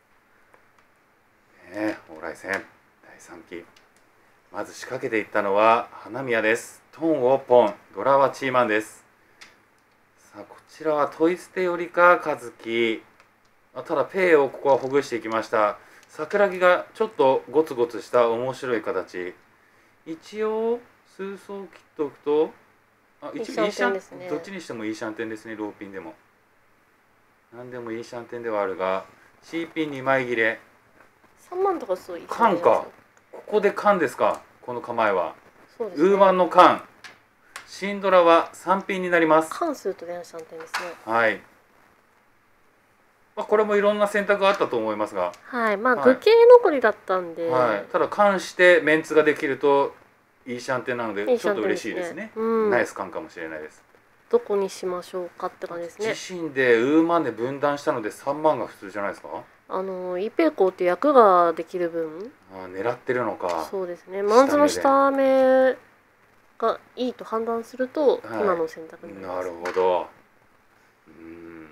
ね往来戦だいさんきまず仕掛けていったのは花宮です。トンをポンドラはチーマンです。さあこちらはトイ捨てよりか和樹、ただペイをここはほぐしていきました。桜木がちょっとゴツゴツした面白い形。一応数層切っておくとあ一応いいシャンテン、ね、どっちにしてもいいシャンテンですね。ローピンでも何でもいいシャンテンではあるが C ピンにまい切れさんまんとかそういい缶か。ここで缶ですか。この構えはそうです、ね、ウーマンの缶。シンドラはさんピンになります。 缶すると連シャンテンですね。 はい、まあ、これもいろんな選択があったと思いますが、 はい、まあ愚形残りだったんで、 はい、ただ缶してメンツができるといいシャンテンなのでちょっと嬉しいですね。うん、ナイス缶かもしれないです。 どこにしましょうかって感じですね。 自身でウーマンで分断したのでさんまんが普通じゃないですか。 あのイペイコーって役ができる分あ狙ってるのか。 そうですね。マンズの下目がいいと判断すると、はい、今の選択になります、 ね、なるほど。うん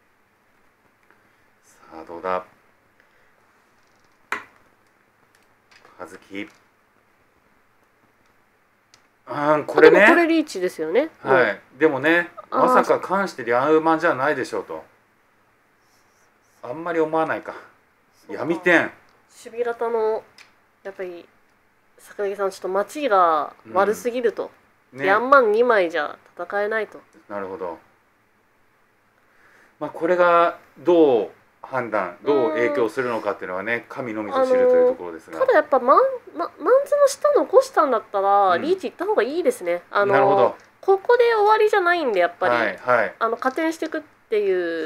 さあどうだ葉月。あこれねこれリーチですよね。 はい、でもねまさか関してリャンウーマンじゃないでしょうとあんまり思わないか。闇点守備型のやっぱり桜木さんちょっと待ちが悪すぎると、うんね、ヤンマンにまいじゃ戦えないと。 なるほど。まあこれがどう判断どう影響するのかっていうのはね神のみぞ知るというところですが、 ただやっぱマン、ま、マンズの下残したんだったら、うん、リーチいった方がいいですね。あのなるほど。ここで終わりじゃないんでやっぱり、はいはい、あの加点していくっていう、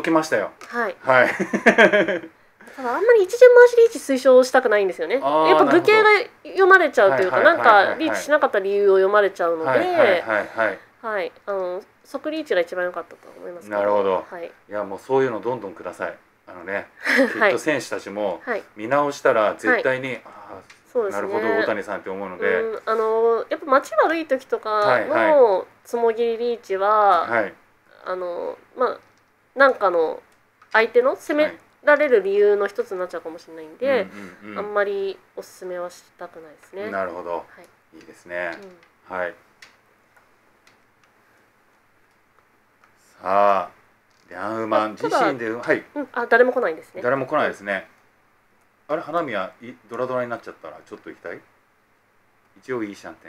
はい、あリーチいきましたね、はい、声届きましたよ。はい、はいただあんまり一巡回しリーチ推奨したくないんですよね。やっぱ愚形が読まれちゃうというか、なんかリーチしなかった理由を読まれちゃうので、はい、あの即リーチが一番良かったと思いますけど。 なるほど。 はい。 いやもうそういうのどんどんください。あのね、きっと選手たちも見直したら絶対に、ああ、なるほど大谷さんって思うので、 うん、あのやっぱ街悪い時とかのつもぎりリーチは、はい、あのまあなんかの相手の攻められる理由の一つになっちゃうかもしれないんで、あんまりおすすめはしたくないですね。 なるほど、はい、いいですね、うん、はい。さあリャンウマン自身で、はい、 うん、あ誰も来ないんですね。 誰も来ないですね。あれ花宮ドラドラになっちゃったらちょっと行きたい。一応いいシャンテン。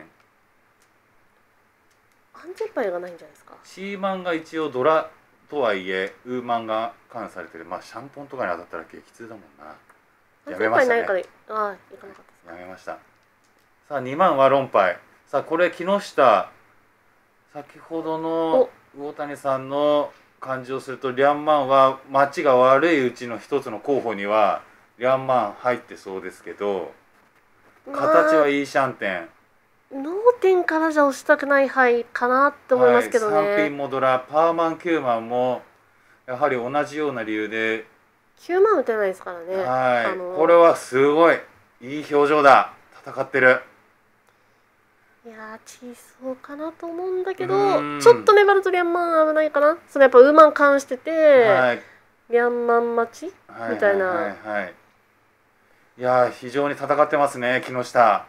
安全牌がないんじゃないですか。 シーマンが一応ドラとはいえウーマンが関されてる。まあシャンポンとかに当たったら激痛だもんな。やめましたね。 ああ、行かなかったですやめました。さあにまんは論敗。さあこれ木下、先ほどの魚谷さんの感じをするとリャンマンは待ちが悪いうちの一つの候補にはリャンマン入ってそうですけど、形はいいシャンテン。 脳天からじゃ押したくない牌かなって思いますけどね。 はい、さんピンもドラ、パーマンきゅうまんもやはり同じような理由できゅうまん打てないですからね。 はい、あのー、これはすごいいい表情だ。戦ってる。 いやー小そうかなと思うんだけど、ちょっと粘るとリャンマン危ないかな。そのやっぱウーマン関してて、はい、リャンマン待ちみたいな。はいはいはいはい、 いや非常に戦ってますね木下。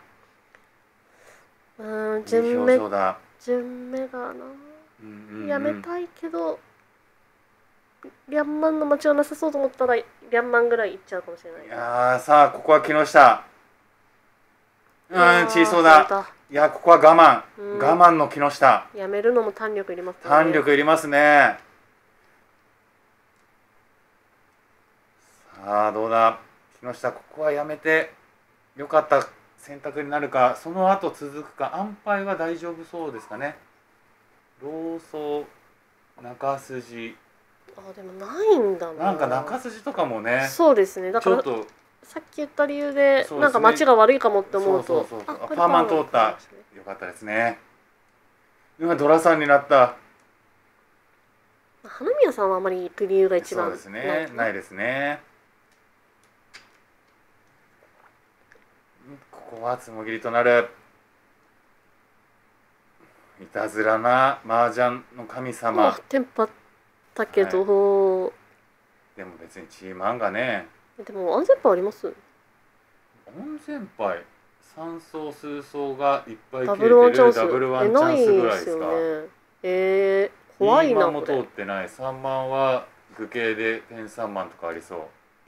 うん、順目順目がな、うんうんうん、やめたいけどリャンマンの待ちはなさそうと思ったらリャンマンぐらいいっちゃうかもしれない。 いやさあここは木下、うん小そうだ。いやここは我慢、うん、我慢の木下。 やめるのも胆力いりますね。 胆力いりますね。さあどうだ木下、ここはやめてよかった選択になるか、その後続くか。安牌は大丈夫そうですかね。老僧中筋、 あでもないんだな。 なんか中筋とかもね。 そうですね。だからちょっとさっき言った理由で、ね、なんか街が悪いかもって思うと、 パーマン通った。よかったですね。今ドラさんになった。 花宮さんはあまり行く理由が一番そうですね。ないですね。ここはつもぎりとなる。いたずらな麻雀の神様。 テンパったけど、はい、 でも別にチーマンがね。 でも安全牌あります？ 安全牌三層数層がいっぱい切れてるダブルワンチャンスぐらいですか。 えー、怖いな。 にまんも通ってない。さんまんは愚形でペンさんまんとかありそう。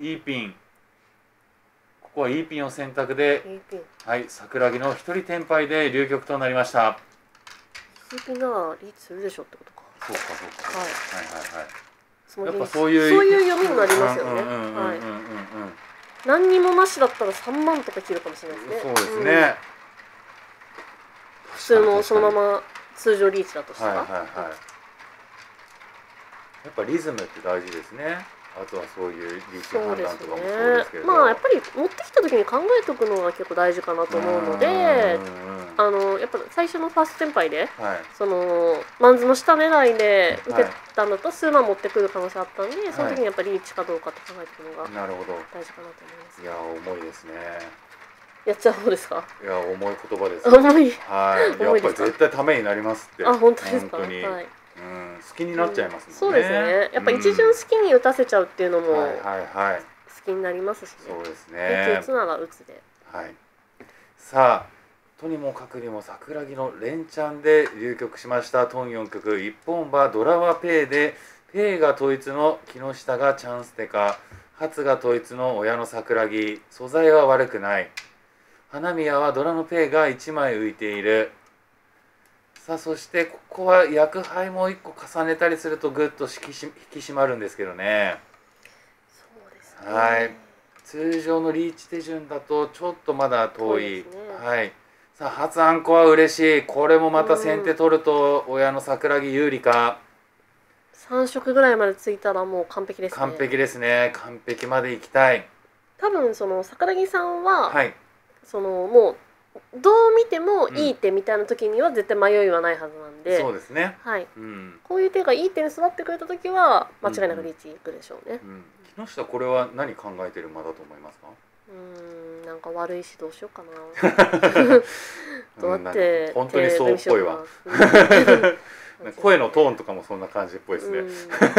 いいピン。ここはいいピンを選択で、はい、桜木の一人転敗で流局となりました。 いいピンならリーチするでしょってことか。 そうかそうか。はいはいはい。 やっぱそういうそういう読みになりますよね。何にもなしだったらさんまんとか切るかもしれないですね。 そうですね。うん、 普通のそのまま通常リーチだとしたら。はいはいはい。 やっぱリズムって大事ですね。あとはそういうリーチ判断とかもそうですけど、 まあやっぱり持ってきた時に考えておくのが結構大事かなと思うので、あのやっぱ最初のファーストテンパイで、はい、そのマンズの下狙いで受けたんだと数万持ってくる可能性あったんで、はい、その時にやっぱりリーチかどうかって考えておくのが大事かなと思います。 いや重いですね。 やっちゃう方ですか？ いや重い言葉です。 重い。 はい。やっぱり絶対ためになりますって。 あ本当ですか？ 本当に。はい。うん、好きになっちゃいますもんね。 そうですね。やっぱ一巡好きに打たせちゃうっていうのも好きになりますしね。 そうですね。 打つなら打つで。 はい。さあ、とにもかくにも桜木の連チャンで流局しましたトンよん局。一本馬ドラはペイで、ペイが統一の木下がチャンステカ、初が統一の親の桜木。素材は悪くない。花宮はドラのペイがいちまい浮いている。さあそしてここは薬杯もいっこ重ねたりするとぐっと引きし引き締まるんですけどね。 そうですね。 はい。通常のリーチ手順だとちょっとまだ遠い。ね、はい。さあ初あんこは嬉しい。これもまた先手取ると親の桜木有利か。 さん色ぐらいまでついたらもう完璧ですね。 完璧ですね。完璧までいきたい。 多分その桜木さんは、 はい、 そのもうどう見てもいい手みたいな時には絶対迷いはないはずなんで、 うん、そうですね、 はい、 うん、 こういう手がいい手に座ってくれた時は間違いなくリーチいくでしょうね。 うんうん、木下これは何考えてる間だと思いますか？ うーん、なんか悪いしどうしようかな。どうやって、 うん、本当にそうっぽいわ。声のトーンとかもそんな感じっぽいですね。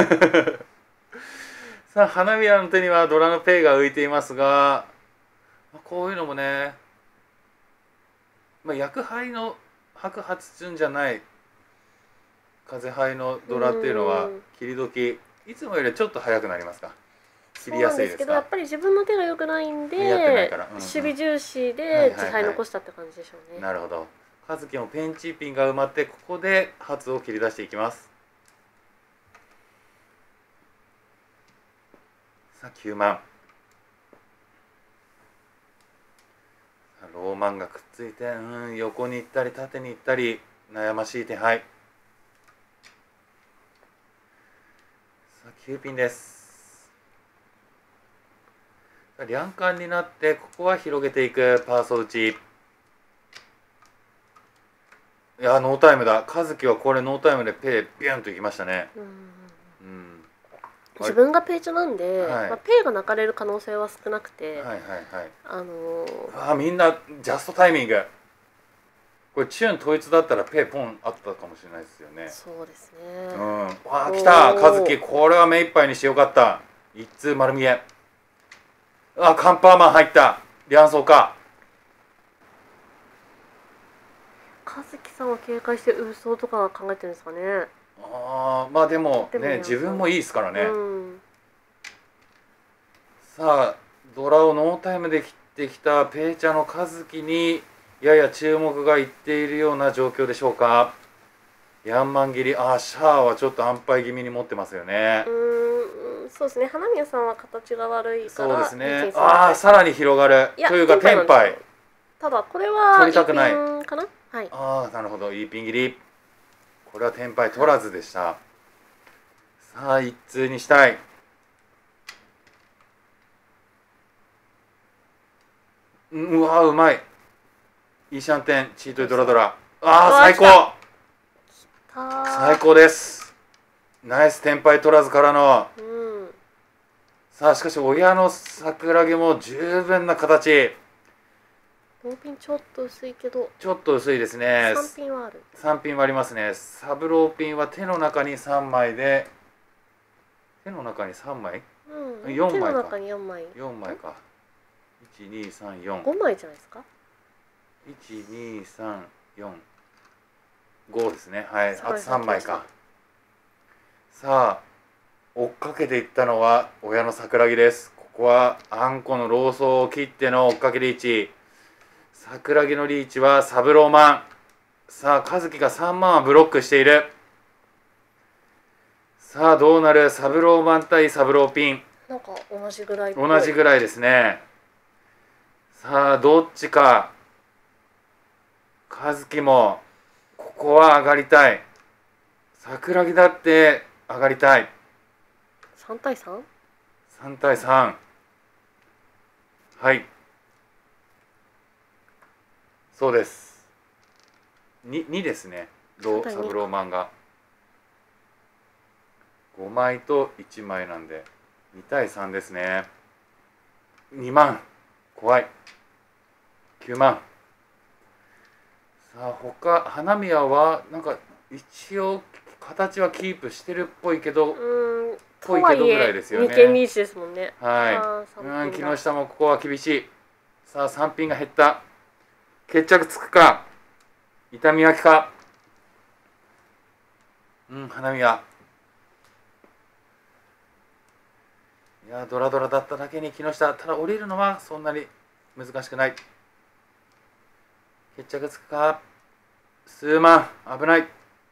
さあ花宮の手にはドラのペイが浮いていますが、こういうのもね、まあ、薬杯の白髪順じゃない風杯のドラっていうのは切り時いつもよりちょっと早くなりますか？切りやすいですか？そうなんですけど、 やっぱり自分の手が良くないんで、うんうん、守備重視で自敗残したって感じでしょうね。 なるほど。和樹もペンチピンが埋まって、ここで発を切り出していきます。さあきゅうまん、ローマンがくっついて、うん、横に行ったり縦に行ったり悩ましい手配。さあきゅうピンです。両冠になって、ここは広げていくパーソ打ち。いやノータイムだ。和樹はこれノータイムでペイビュンといきましたね。うん、うん、 自分がペイチョなんで、はい、まあ、ペイが泣かれる可能性は少なくて、 はいはいはい、 あのー、あみんなジャストタイミング。これチューン統一だったらペイポンあったかもしれないですよね。 そうですね。 うん、わあ来た和樹、これは目いっぱいにしてよかった。一通丸見え。あカンパーマン入った。両走か。 和樹さんは警戒してウソとか考えてるんですかね。 ああまあでもね、自分もいいですからね、うん、さあドラをノータイムで切ってきたペイチャの和樹にやや注目がいっているような状況でしょうか。ヤンマン切り、ああシャアはちょっと安牌気味に持ってますよね。 うん、そうですね。花宮さんは形が悪いから、 そうですね。ああさらに広がるというかテンパイ。 ただこれは取りたくないかな。はい、 ああなるほど、いいピン切り。これはテンパイ取らずでした。さあ一通にしたい。うわうまい。イーシャンテンチートイドラドラ。ああ最高。最高です。ナイステンパイ取らずからの、うん、さあしかし親の桜木も十分な形。 ローピンちょっと薄いけどちょっと薄いですね。 さんピンはある。 さんピンはありますね。サブローピンは手の中にさんまいで、手の中にさんまい、 うん、よんまいか。手の中によんまい。 よんまいか。いちにさんよん。 ごまいじゃないですか。 いちにさんよんごですね。はい。あとさんまいか。さあ追っかけていったのは親の桜木です。ここはあんこのローソーを切っての追っかけリーチ。桜木のリーチはサブローマン。さあ和樹がさんまんはブロックしている。さあどうなる。サブローマン対サブローピン。 なんか同じぐらい。 同じぐらいですね。さあどっちか。和樹もここは上がりたい。桜木だって上がりたい。 さん対さん？ さん対さん。はい。そうです。に, にですね。ローサブローマンがごまいといちまいなんでに対さんですね。にまん怖い。きゅうまん。さあ他花宮はなんか一応形はキープしてるっぽいけど、 うんぽいけどぐらいですよね。 にけんリーチですもんね。 はい。うん木下もここは厳しい。さあさんピンが減った。決着つくか痛み分けか。うん花宮。いやドラドラだっただけに木下。ただ降りるのはそんなに難しくない。決着つくか。数万危ない。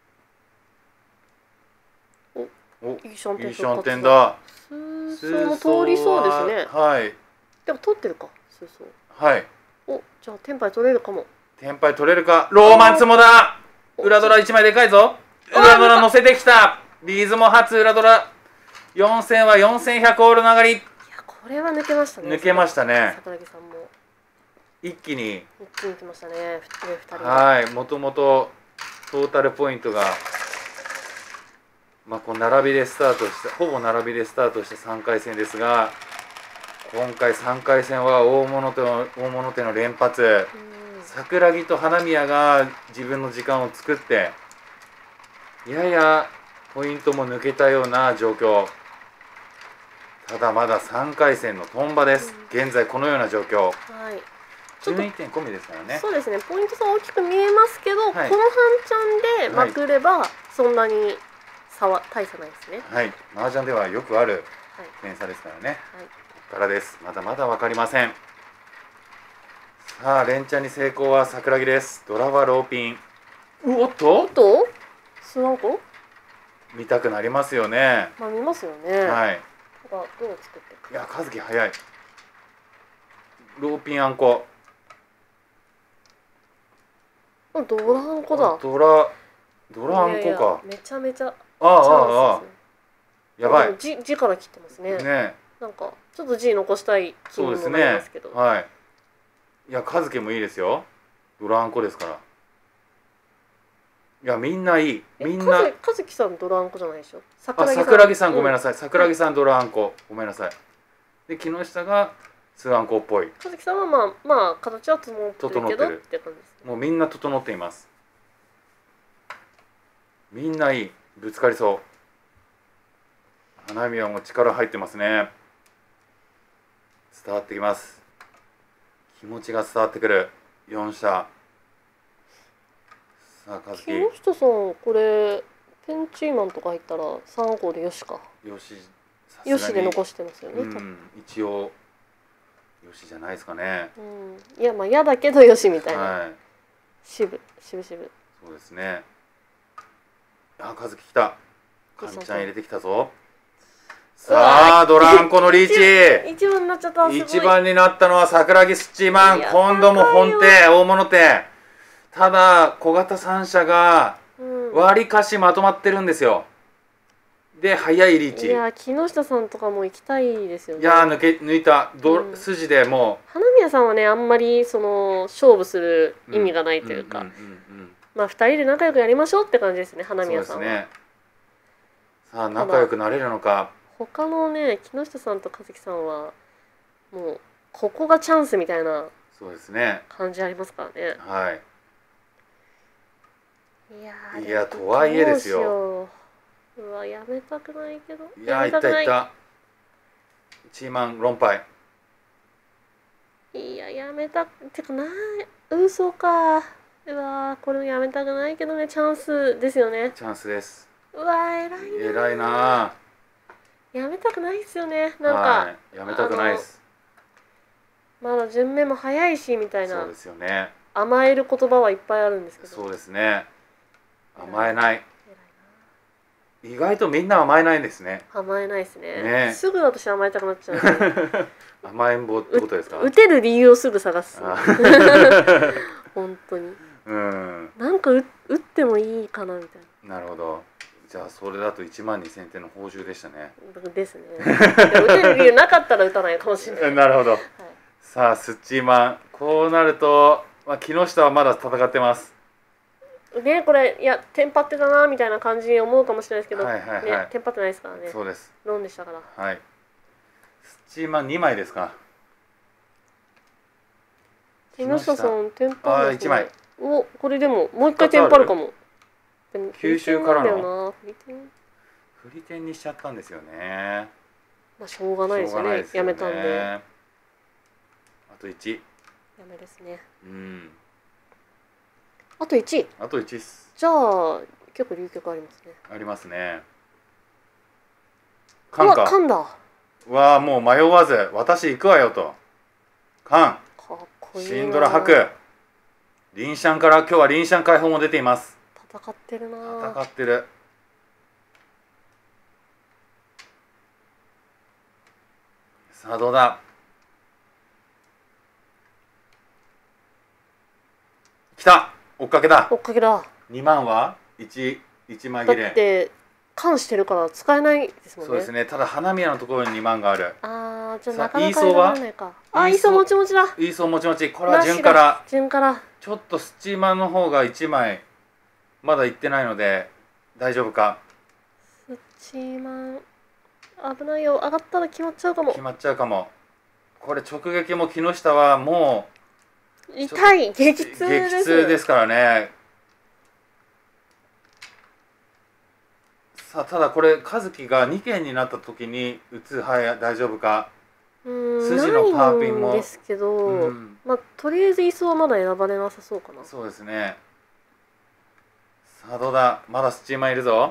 おおいいシャンテン、 いいシャンテンだ。 数層も通りそうですね。 はい。 でも通ってるか数層。 はい。 おじゃあテンパイ取れるかも。 テンパイ取れるか。ローマンツモだ。裏ドラいちまいでかいぞ。裏ドラ乗せてきた。 リーズも初裏ドラよんせんはよんせんひゃくオールの上がり。いやこれは抜けましたね。 抜けましたね。 桜木さんも一気に一気に来ましたね。ふたりはい、もともとトータルポイントがまあこう並びでスタートしたほぼ並びでスタートしたさんかい戦ですが、今回さんかい戦は大物手の大物手の連発、桜木と花宮が自分の時間を作ってややポイントも抜けたような状況。ただまださんかい戦のトンバです、うん、現在このような状況。はい、じゅうにてん込みですからね。 そうですね、ポイント差大きく見えますけど、はい、この半チャンでまくればそんなに差は大差ないですね。 はい、麻雀ではよくある点差ですからね。はい、ここからです。まだまだ分かりません。さあ連チャンに成功は桜木です。ドラはローピン。おっとおっとスワンコ見たくなりますよね。 まあ見ますよね。はい。どう作っていく。 いや和樹早い。ローピンあんこ。 ドラあんこだ。 ドラドラあんこか。いやいやめちゃめちゃ。 ああああ。やばい。 字字から切ってますね。 ね。 なんかちょっと字残したい気にもなりますけど。 そうですね。はい。いや和樹もいいですよ。ドラあんこですから。いやみんないい。みんな。 和樹さんドラあんこじゃないでしょ。 桜木さん。桜木さんごめんなさい。桜木さんドラあんこごめんなさい。で木下がツーあんこっぽい。 和樹さんはまあまあ形は整ってるけどって感じです。 もうみんな整っています。みんないい。ぶつかりそう。花見はもう力入ってますね。伝わってきます。気持ちが伝わってくるよん射。さあ和樹。 木下さんこれペンチーマンとか入ったらさんこでよしか。 よし。 よしで残してますよね。 うん、一応よしじゃないですかね。 うん、いやまあ嫌だけどよしみたいな。はい。渋渋渋。 そうですね。あ和樹来た。カンちゃん入れてきたぞ。さあドランコのリーチ。 一番になっちゃった。 一番になったのは桜木スチーマン。今度も本手大物手。ただ小型三者がわりかしまとまってるんですよ。で速いリーチ。 いや木下さんとかも行きたいですよね。 いや抜け抜いたど、うん、筋でもう花宮さんはねあんまりその勝負する意味がないというか、まあふたりで仲良くやりましょうって感じですね花宮さんは。そうですね。 さあ仲良くなれるのか。 他のね木下さんと和樹さんはもうここがチャンスみたいな感じありますからね。 はい。 いやーいやとはいえですよ。 うわやめたくないけど。 いやいったいった。チーマン論敗。 いややめたてかな嘘か。うわこれやめたくないけどねチャンスですよね。 チャンスです。 うわ偉いな。 偉いな。 やめたくないですよね。なんか、 はい、やめたくないです。 まだ順目も早いしみたいな。 そうですよね。 甘える言葉はいっぱいあるんですけど。 そうですね。甘えない。意外とみんな甘えないんですね。 甘えないですね。ねすぐ私甘えたくなっちゃう、ね。 甘えん坊ってことですか。 打てる理由をすぐ探す。本当に。うん。なんか打ってもいいかなみたいな。なるほど。じゃあそれだといちまんにせんてんの報酬でしたね。 ですね。打てる理由なかったら打たないかもしれない。 なるほど。はい、さあスッチーマンこうなると、まあ、木下はまだ戦ってます。 ねこれいやテンパってたなみたいな感じに思うかもしれないですけど、はいはいはい、ねテンパってないですからね。 そうです。 ロンでしたから。 はい。スッチーマンにまいですか。 木下さんテンパる、ね。あいちまい。 おこれでももう一回テンパるかも。 九州からの振り点にしちゃったんですよね。 まあしょうがないですよね。やめたんで。 あといち。 やめですね。 うん。 あといち。 あといちっす。 じゃあ結構流局ありますね。 ありますね。 カンか。カンだ。 わあもう迷わず私行くわよと。カン。 かっこいいな。 シンドラ吐く。リンシャンから今日はリンシャン解放も出ています。 戦ってるな。 戦ってる。さあどうだ。来た。追っかけだ。 追っかけだ。 にまんは 1, 1枚切れ。 だって関してるから使えないですもんね。 そうですね。ただ花宮のところににまんがある。 ああ、じゃあさあなかなかイーソーは選ばないか。あー、イーソーもちもちだ。 イーソーもちもち。これは順から。 順から。 ちょっとスチーマーの方がいちまいまだいってないので大丈夫か。 スチーマン危ないよ。上がったら決まっちゃうかも。 決まっちゃうかも。これ直撃も木下はもう痛い。激痛です。 激痛ですからね。さあただこれ和樹がにけんになった時に打つはい大丈夫か。 筋のパーピンもですけど、うん、まあとりあえずイーソーはまだ選ばれなさそうかな。 そうですね。さあどうだ。まだスチーマーいるぞ。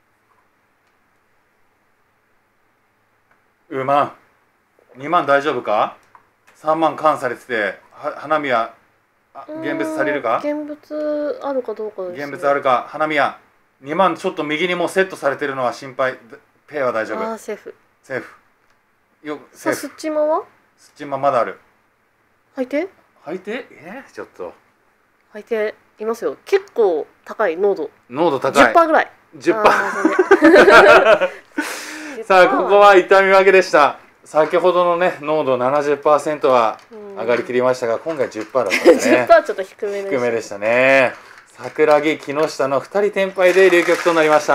うまんにまん大丈夫か。さんまん換されてて花宮現物されるか。 現物あるかどうかですね。 現物あるか。花宮にまんちょっと右にもうセットされてるのは心配。ペイは大丈夫。 ああセーフセーフよ。 セーフ。スッチマはスッチマまだある。 履いて履いてえー、ちょっと履いていますよ。結構高い濃度。 濃度高いじゅっパーセント ぐらい。 じゅっパーセント さあここは痛み分けでした。先ほどのね濃度 ななじゅっパーセント は上がりきりましたが今回 じゅっパーセント だったんですね。 じゅっパーセント ちょっと低めでした。 低めでしたね。桜木木下のふたり転敗で流局となりました。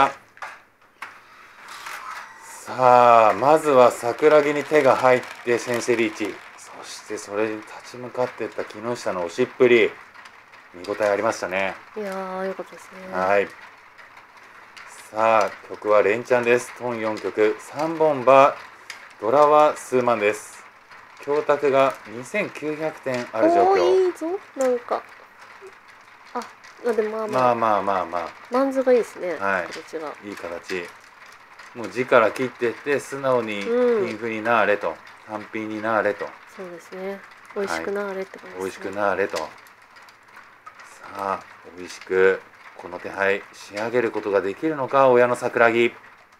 さあまずは桜木に手が入って先制リーチ、そしてそれに立ち向かっていった木下の押しっぷり見応えありましたね。 いやーよかったですね。 はい。さあ曲は連チャンです。トンよんきょくさんぼん馬ドラは数万です。供託がにせんきゅうひゃくてんある状況。 おーいいぞ。なんかあでもまあまあまあまあまあまあマンズがいいですね。 はい、 形がいい形。もう字から切っていって素直に品譜になーれと、単品になーれと。 そうですね。美味しくなーれってことですね。 美味しくなーれと。さあ美味しくこの手配仕上げることができるのか親の桜木。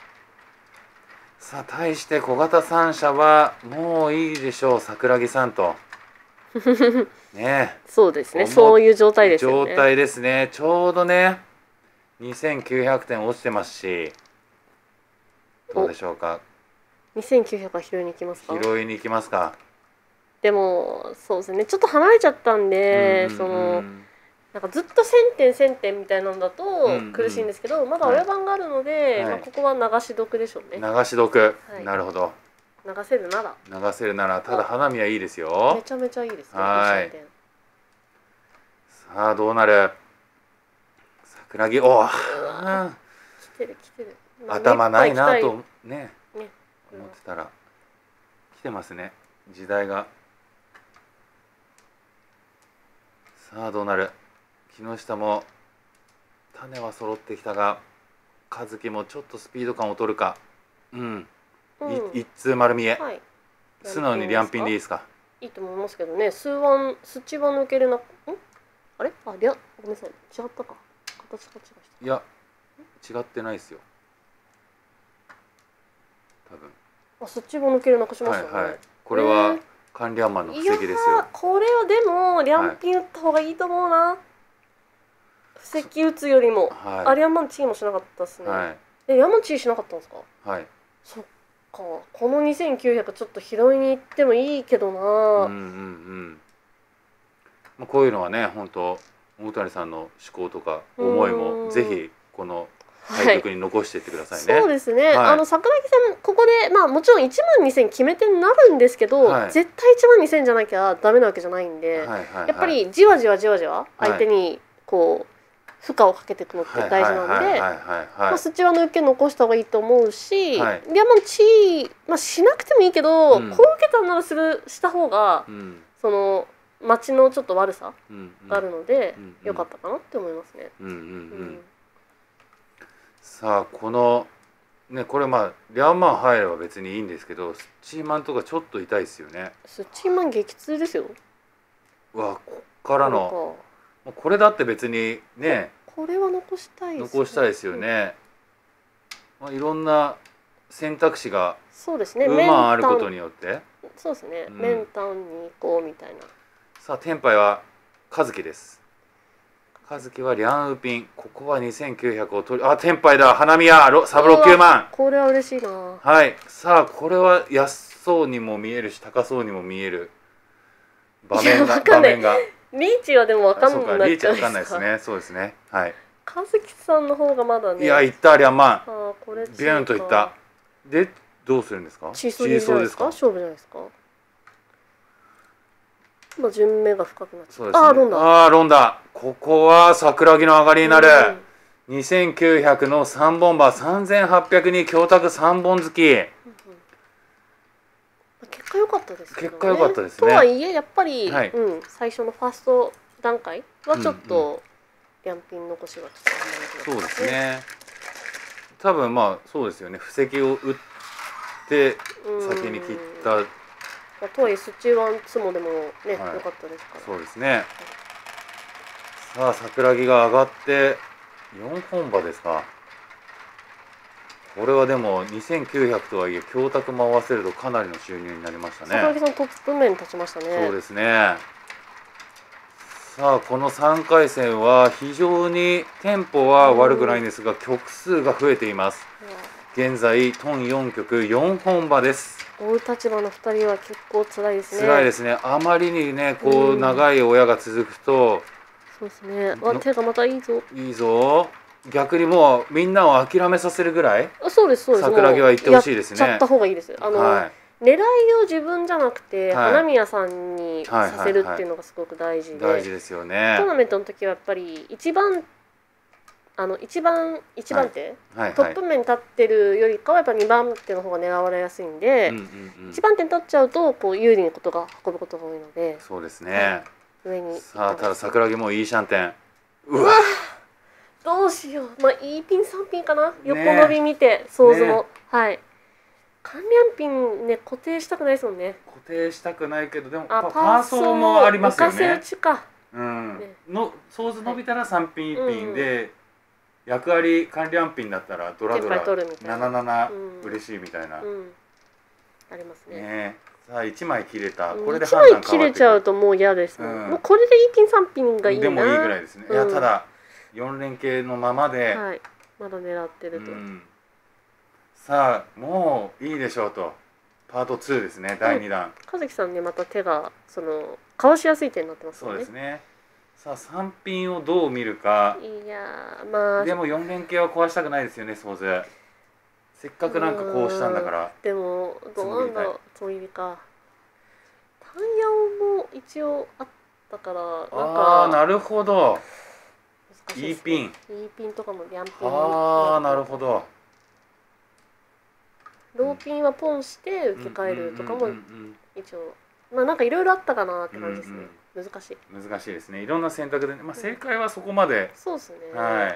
さあ対して小型三社はもういいでしょう桜木さんとね。 そうですね。そういう状態ですよね。 状態ですね。ちょうどねにせんきゅうひゃくてん落ちてますし、どうでしょうか。 にせんきゅうひゃくは拾いに行きますか。 拾いに行きますか。 でもそうですね。ちょっと離れちゃったんで、うんうんうん、そのなんかずっとせんてんせんてんみたいなのだと苦しいんですけど、うんうん、まだ親番があるので、はい、まあここは流し得でしょうね。 流し得、はい、なるほど。 流せるなら。 流せるなら、ただ花見はいいですよ。 めちゃめちゃいいですね。 はい。さあどうなる。桜木、おお。来てる来てる。 頭ないなとね、ね思ってたら来てますね。時代が。さあどうなる。木下も種は揃ってきたが和樹もちょっとスピード感を取るか。うん、うん、一通丸見え、はい、素直に両品でいいですか。 いいと思いますけどね。数ワンスチは抜けるな。んあれありゃごめんなさい、違ったか。形が違した。 いや違ってないですよ多分。 あ、スチは抜けるなくしましたね。はいはい、 これは管理アンマンの布石ですよ。 これはでも両品打った方がいいと思うな、はい、布石打つよりも、はい、あリアンマンチーもしなかったですね。はい、えリアンマンチーしなかったんですか。 はい。 そっか、このにせんきゅうひゃくちょっと拾いに行ってもいいけどな。うんうんうん。 まあこういうのはね本当大谷さんの思考とか思いもぜひこの対局に残していってくださいね。 はい、そうですね。はい、あの桜木さんここでまあもちろんいちまんにせん決め手になるんですけど、はい、絶対いちまんにせんじゃなきゃダメなわけじゃないんで、はいはいはい、やっぱりじわじわじわじわ相手にこう負荷をかけていくのって大事なんで、まあスチワの受け残した方がいいと思うし、はい、リアマンチーまあしなくてもいいけど、うん、こう受けたならするした方が、うん、その待ちのちょっと悪さがあるので、うんうん、よかったかなって思いますね。うんうんうん。 さあこのねこれまあリャンマン入れば別にいいんですけどスチーマンとかちょっと痛いですよね。 スチーマン激痛ですよ。 うわこっからのこれだって別にねこれは残したいです、 ね、残したいですよね。まあ、いろんな選択肢がそうですね。 ウーマンあることによってそうですね。メンタンに行こうみたいな。 さあテンパイは和樹です。 和樹はリャンウピン、ここはにせんきゅうひゃくを取り、あ、テンパイだ、花宮サブろくきゅうまん。 これは嬉しいな。 はい、さあこれは安そうにも見えるし高そうにも見える場面が場面が。 リーチはでもわかんない。 そうか、リーチはわかんないですね。そうですね。はい。 和樹さんの方がまだね。 いや、いったリャンマン。 ああ、これビューンといった。で、どうするんですか？ チーソーじゃないですか？勝負じゃないですか？まあ順目が深くなっちゃう。 そうですね。 ああ、ロンダ。 ああ、ロンダ。ここは桜木の上がりになる。にせんきゅうひゃくのさんぼん馬、さんぜんはっぴゃくに強卓さんぼん突き。うんうん、 結果良かったですけどね。 結果良かったですね。 とはいえやっぱり、 はい、 うん、最初のファースト段階はちょっとリャンピン残しがちょっとあんまり、 そうですね。多分まあそうですよね。布石を打って先に切った。 とはいえスチーワンツモでもね、はい、良かったですから。 そうですね。はい、さあ桜木が上がってよんほん馬ですか。これはでもにせんきゅうひゃくとはいえ強卓も合わせるとかなりの収入になりましたね。 桜木さんトップ面に立ちましたね。 そうですね。さあこのさんかい戦は非常にテンポは悪くないんですが、局数が増えています。現在トンよんきょくよんほん馬です。 追う立場のふたりは結構辛いですね。 辛いですね。あまりにねこう長い親が続くと、 そうですね。わ、手がまたいいぞ。 いいぞ。逆にもうみんなを諦めさせるぐらい。 そうですそうです。 桜木は行ってほしいですね。 やっちゃった方がいいです。あの、はい、狙いを自分じゃなくて、はい、花宮さんにさせるっていうのがすごく大事で。 大事ですよね。 トーナメントの時はやっぱり一番あの一番一番手、はいはいはい、トップ面に立ってるよりかはやっぱにばん手の方が狙われやすいんで、うんうんうん、いちばん手に立っちゃうとこう有利にことが運ぶことが多いので。 そうですね。 はい、上に。 さあただ桜木もいいシャンテン。 うわ。どうしよう。まあいいピンさんピンかな。横伸び見て想像、ね、はい。関連ピンね固定したくないですもんね。 固定したくないけどでもあパーソーもありますよね。 浮かせ打ちか。 うん。ね、の想像伸びたらさんピンいちピンで。はい、うん、役割関連ピンだったらドラドラなななな嬉しいみたいな、うんうん、 ありますね。 ねさあいちまい切れた、 うん、 これで判断変わってくる。いちまい切れちゃうともう嫌ですもん、うん、もうこれでいいピンさんピンがいいな。 でもいいぐらいですね、うん、いやただよん連携のままで、 はい、まだ狙ってると、うん、 さあもういいでしょうとパートツーですね、だいにだん。 和樹さんねまた手がそのかわしやすい手になってますよね。 そうですね。さあさんピンをどう見るか。 いやまあでもよん連携は壊したくないですよね、想像。せっかくなんかこうしたんだから。 でもどうなんだろう、つもりか単ヤオも一応あったからなんか。 ああなるほど。 難しいですね、 いいピンいいピンとかもリャンピン。 ああなるほど。 ローピンはポンして受け替えるとかも一応まあなんかいろいろあったかなって感じですね。難しい難しいですね。いろんな選択で、まあ、正解はそこまで、うん、 そうですね、 はい、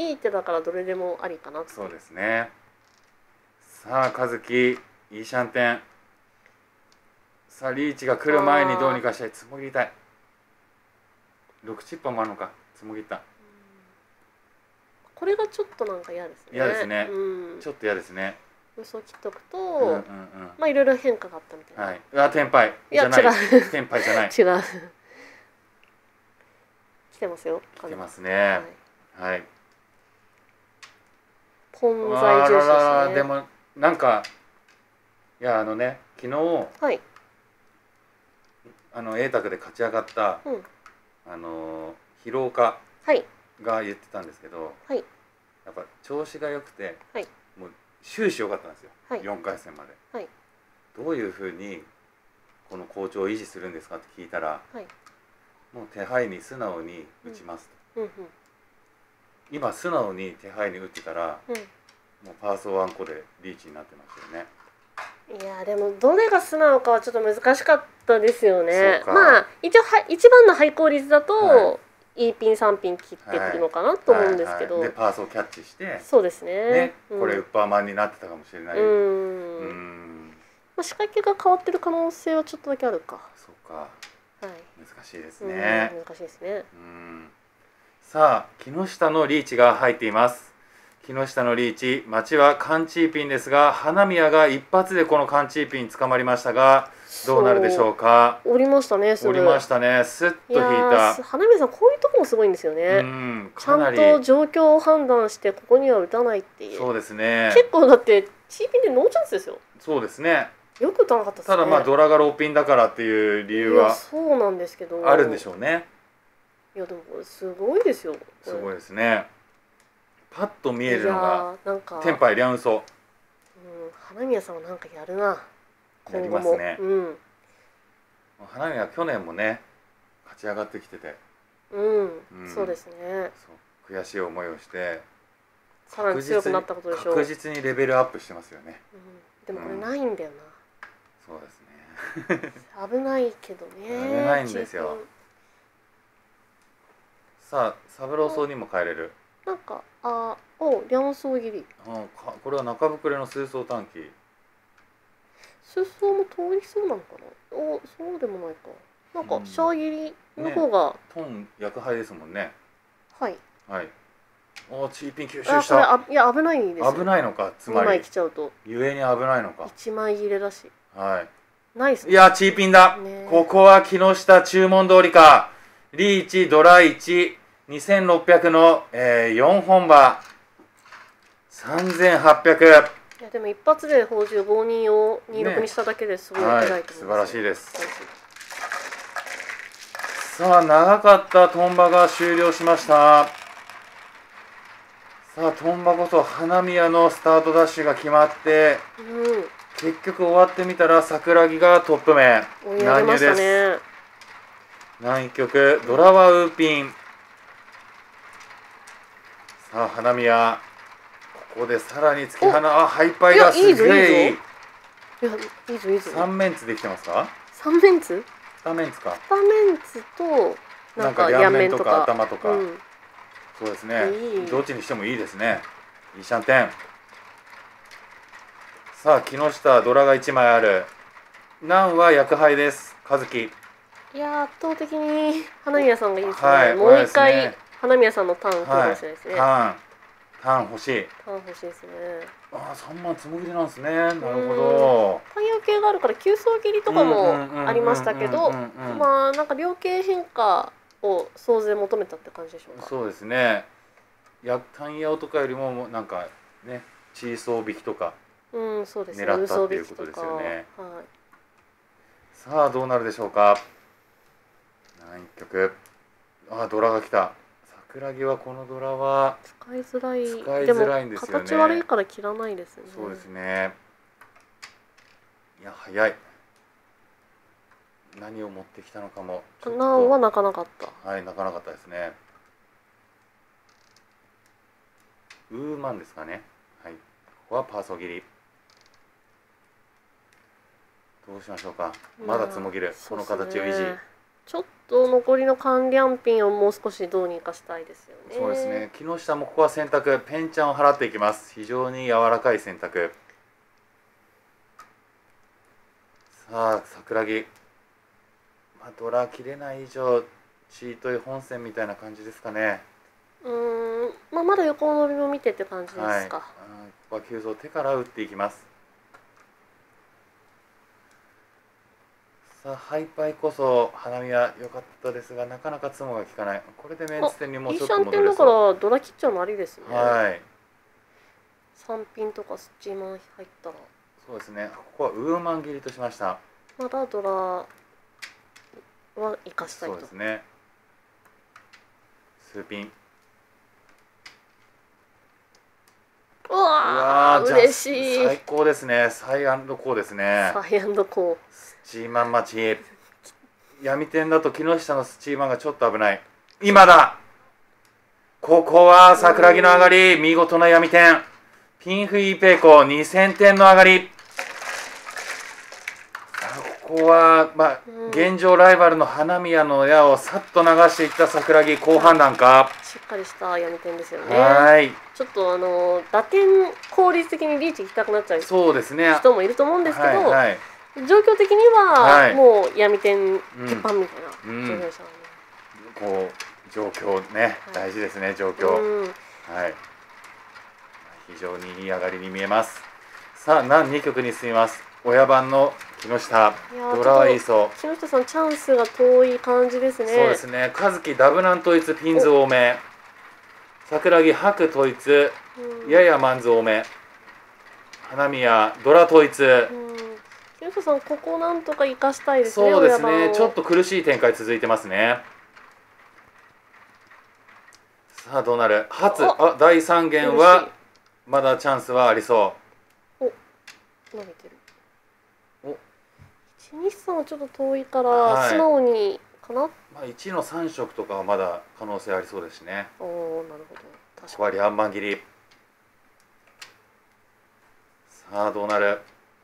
いい手だからどれでもありかなって。 そうですね。さあ和樹いいシャンテン。さあリーチが来る前にどうにかしたい。つもぎたい。ろくチッパーもあるのか。つもぎった。 これがちょっとなんか嫌ですね。 嫌ですね、 うん、 ちょっと嫌ですね。 嘘切っとくと、うんうんうん、まあいろいろ変化があったみたいな。 はい。うわ、テンパイ。 いや違う。 テンパイじゃない。 違う。来てますよ。 来てますね。はい。はい、 ポン在重視ですね。 でもなんかいやあのね昨日、はい、あの エー 卓で勝ち上がった、うん、あの広岡が言ってたんですけど、はい、やっぱ調子が良くて、はい、もう終始良かったんですよ、はい、よんかい戦まで、はい、どういうふうにこの好調を維持するんですかって聞いたら、はい、もう手配に素直に打ちますと、うんうんうん、今素直に手配に打ってたら、うん、もうパーソーワン個でリーチになってましたよね。 いやでもどれが素直かはちょっと難しかったですよね。まあ一応は一番の廃効率だと、はい、いいピンさんピン切ってくるのかなと思うんですけど、 はいはいはい、でパーソーキャッチしてそうですね、 ね、うん、これウッパーマンになってたかもしれない。うんうん、まあ、仕掛けが変わってる可能性はちょっとだけあるか。 そうか、はい、難しいですね。難しいですね。 うん、さあ木下のリーチが入っています。木下のリーチ、町はカンチーピンですが花宮が一発でこのカンチーピン捕まりましたが、 どうなるでしょうか。 降りましたね。 降りましたね。スッと引いた。 花宮さんこういうところもすごいんですよね。うん、ちゃんと状況を判断してここには打たないっていう。 そうですね。 結構だってチーピンでノーチャンスですよ。 そうですね。 よく打たなかったですね。 ただまあドラがローピンだからっていう理由はそうなんですけどあるんでしょうね。 いやでもこれすごいですよ。 すごいですね。パッと見えるのがテンパイリャンソ。うん、 花宮さんはなんかやるな。 やりますね。うん。花宮は去年もね勝ち上がってきてて。 うん、うん、そうですね。 そう悔しい思いをして。 さらに強くなったことでしょう。 確実にレベルアップしてますよね。 うん、でもこれないんだよな。 そうですね。 危ないけどね。 危ないんですよ。さあ、三郎荘にも帰れる。 なんか、あ、お、両層切り。 あ、これは中袋の数層短期。 数層も通りそうなのかな。お、そうでもないか。なんか、シャー切りの方が。 トン薬杯ですもんね。 はい。 はい。お、チーピン吸収した。 あ、これ、あ、いや、危ないです。 危ないのか、つまり。 にまい来ちゃうと。 ゆえに危ないのか。 一枚切れだし。 はい。 ナイス。 いや、チーピンだ。ここは木下注文通りか。リーチ、ドラいち。にせんろっぴゃくの、えー、よんほん馬さんぜんはっぴゃく。いやでも一発で宝珠ごにんをにろくにしただけですごい偉いと思います、ね。はい、 素晴らしいです。さあ長かったトンバが終了しました。さあトンバこそ花宮のスタートダッシュが決まって、うん、結局終わってみたら桜木がトップ目。 追い上げましたね。 南極ドラワウーピン。さあ花宮ここでさらに突き放あハイパイがすげえいい。いやいいぞいいぞ。 三メンツできてますか？ 三メンツ？ 二メンツか。 二メンツとなんか両面とか頭とか、うん、そうですね。いいどっちにしてもいいですね。いいシャンテン。さあ木下ドラが一枚ある。南は薬杯です。和樹。 いや圧倒的に花宮さんがいいですね。はい、もう一回、ね、花宮さんのターン来るかもしれないですね。 はい、ターンターン欲しい。 ターン欲しいですね。 ああさんまんつもぎりなんですね。なるほど。 単葉系があるから急走切りとかもありましたけど、まあなんか量形変化を総勢求めたって感じでしょうか。 そうですね。や単葉とかよりもなんかねチーソー引きとか狙ったっていうことですよね。はい、さあどうなるでしょうか。南極。ああドラが来た。桜木はこのドラは使いづらい。 使いづらいんですよね。 形悪いから切らないですね。 そうですね。いや早い。何を持ってきたのかも。 なおは泣かなかった。 はい泣かなかったですね。ウーマンですかね。はい。ここはパーソ切り。どうしましょうか。まだつもぎる。この形を維持。 ちょっと残りの関連ピンをもう少しどうにかしたいですよね。 そうですね。木下もここは選択。ペンチャンを払っていきます。非常に柔らかい選択。さあ桜木。まあドラ切れない以上チートイ本戦みたいな感じですかね。 うん、まあまだ横伸びも見てって感じですか。はい、ここは急増手から打っていきます。さあハイパイこそ花見は良かったですがなかなかツモが効かない。これでメンツ点にもうちょっと戻れそう。いいシャンテンだからドラ切っちゃうのありですね。 はい。 三ピンとかスチーマン入ったら。 そうですね。ここはウーマン切りとしました。 まだドラは生かしたいと。 そうですね。数ピン。 うわー嬉しい。 最高ですね。サイアンドコーですね。 サイアンドコー。 スチーマン待ち。闇点だと木下のスチーマンがちょっと危ない。今だ。ここは桜木の上がり、見事な闇点。ピンフイーペイコにせんてんの上がり。ここは、まあ、現状ライバルの花宮の矢をさっと流していった桜木、好判断か。 しっかりした闇点ですよね。 はい。 ちょっとあの打点効率的にリーチ行きたくなっちゃうそうですね人もいると思うんですけど、はいはい、状況的にはもう闇点鉄板みたいな状況でしたね。 こう状況ね、はい、大事ですね状況。はい。非常にいい上がりに見えます。さあ南に局に進みます。 親番の木下、ドラはいいそう。 木下さんチャンスが遠い感じですね。 そうですね。和樹ダブナン統一ピンズ多め。桜木白統一、ややマンズ多め。花宮ドラ統一。 木下さんここなんとか生かしたいですね。 そうですね。ちょっと苦しい展開続いてますね。さあどうなる。初あだいさん弦はまだチャンスはありそう。 お伸びてる。おいちにさんはちょっと遠いから素直にかな、はい、 まあいちのさん色とかはまだ可能性ありそうですしね。 おおなるほど。 確かに半番切り。さあどうなる。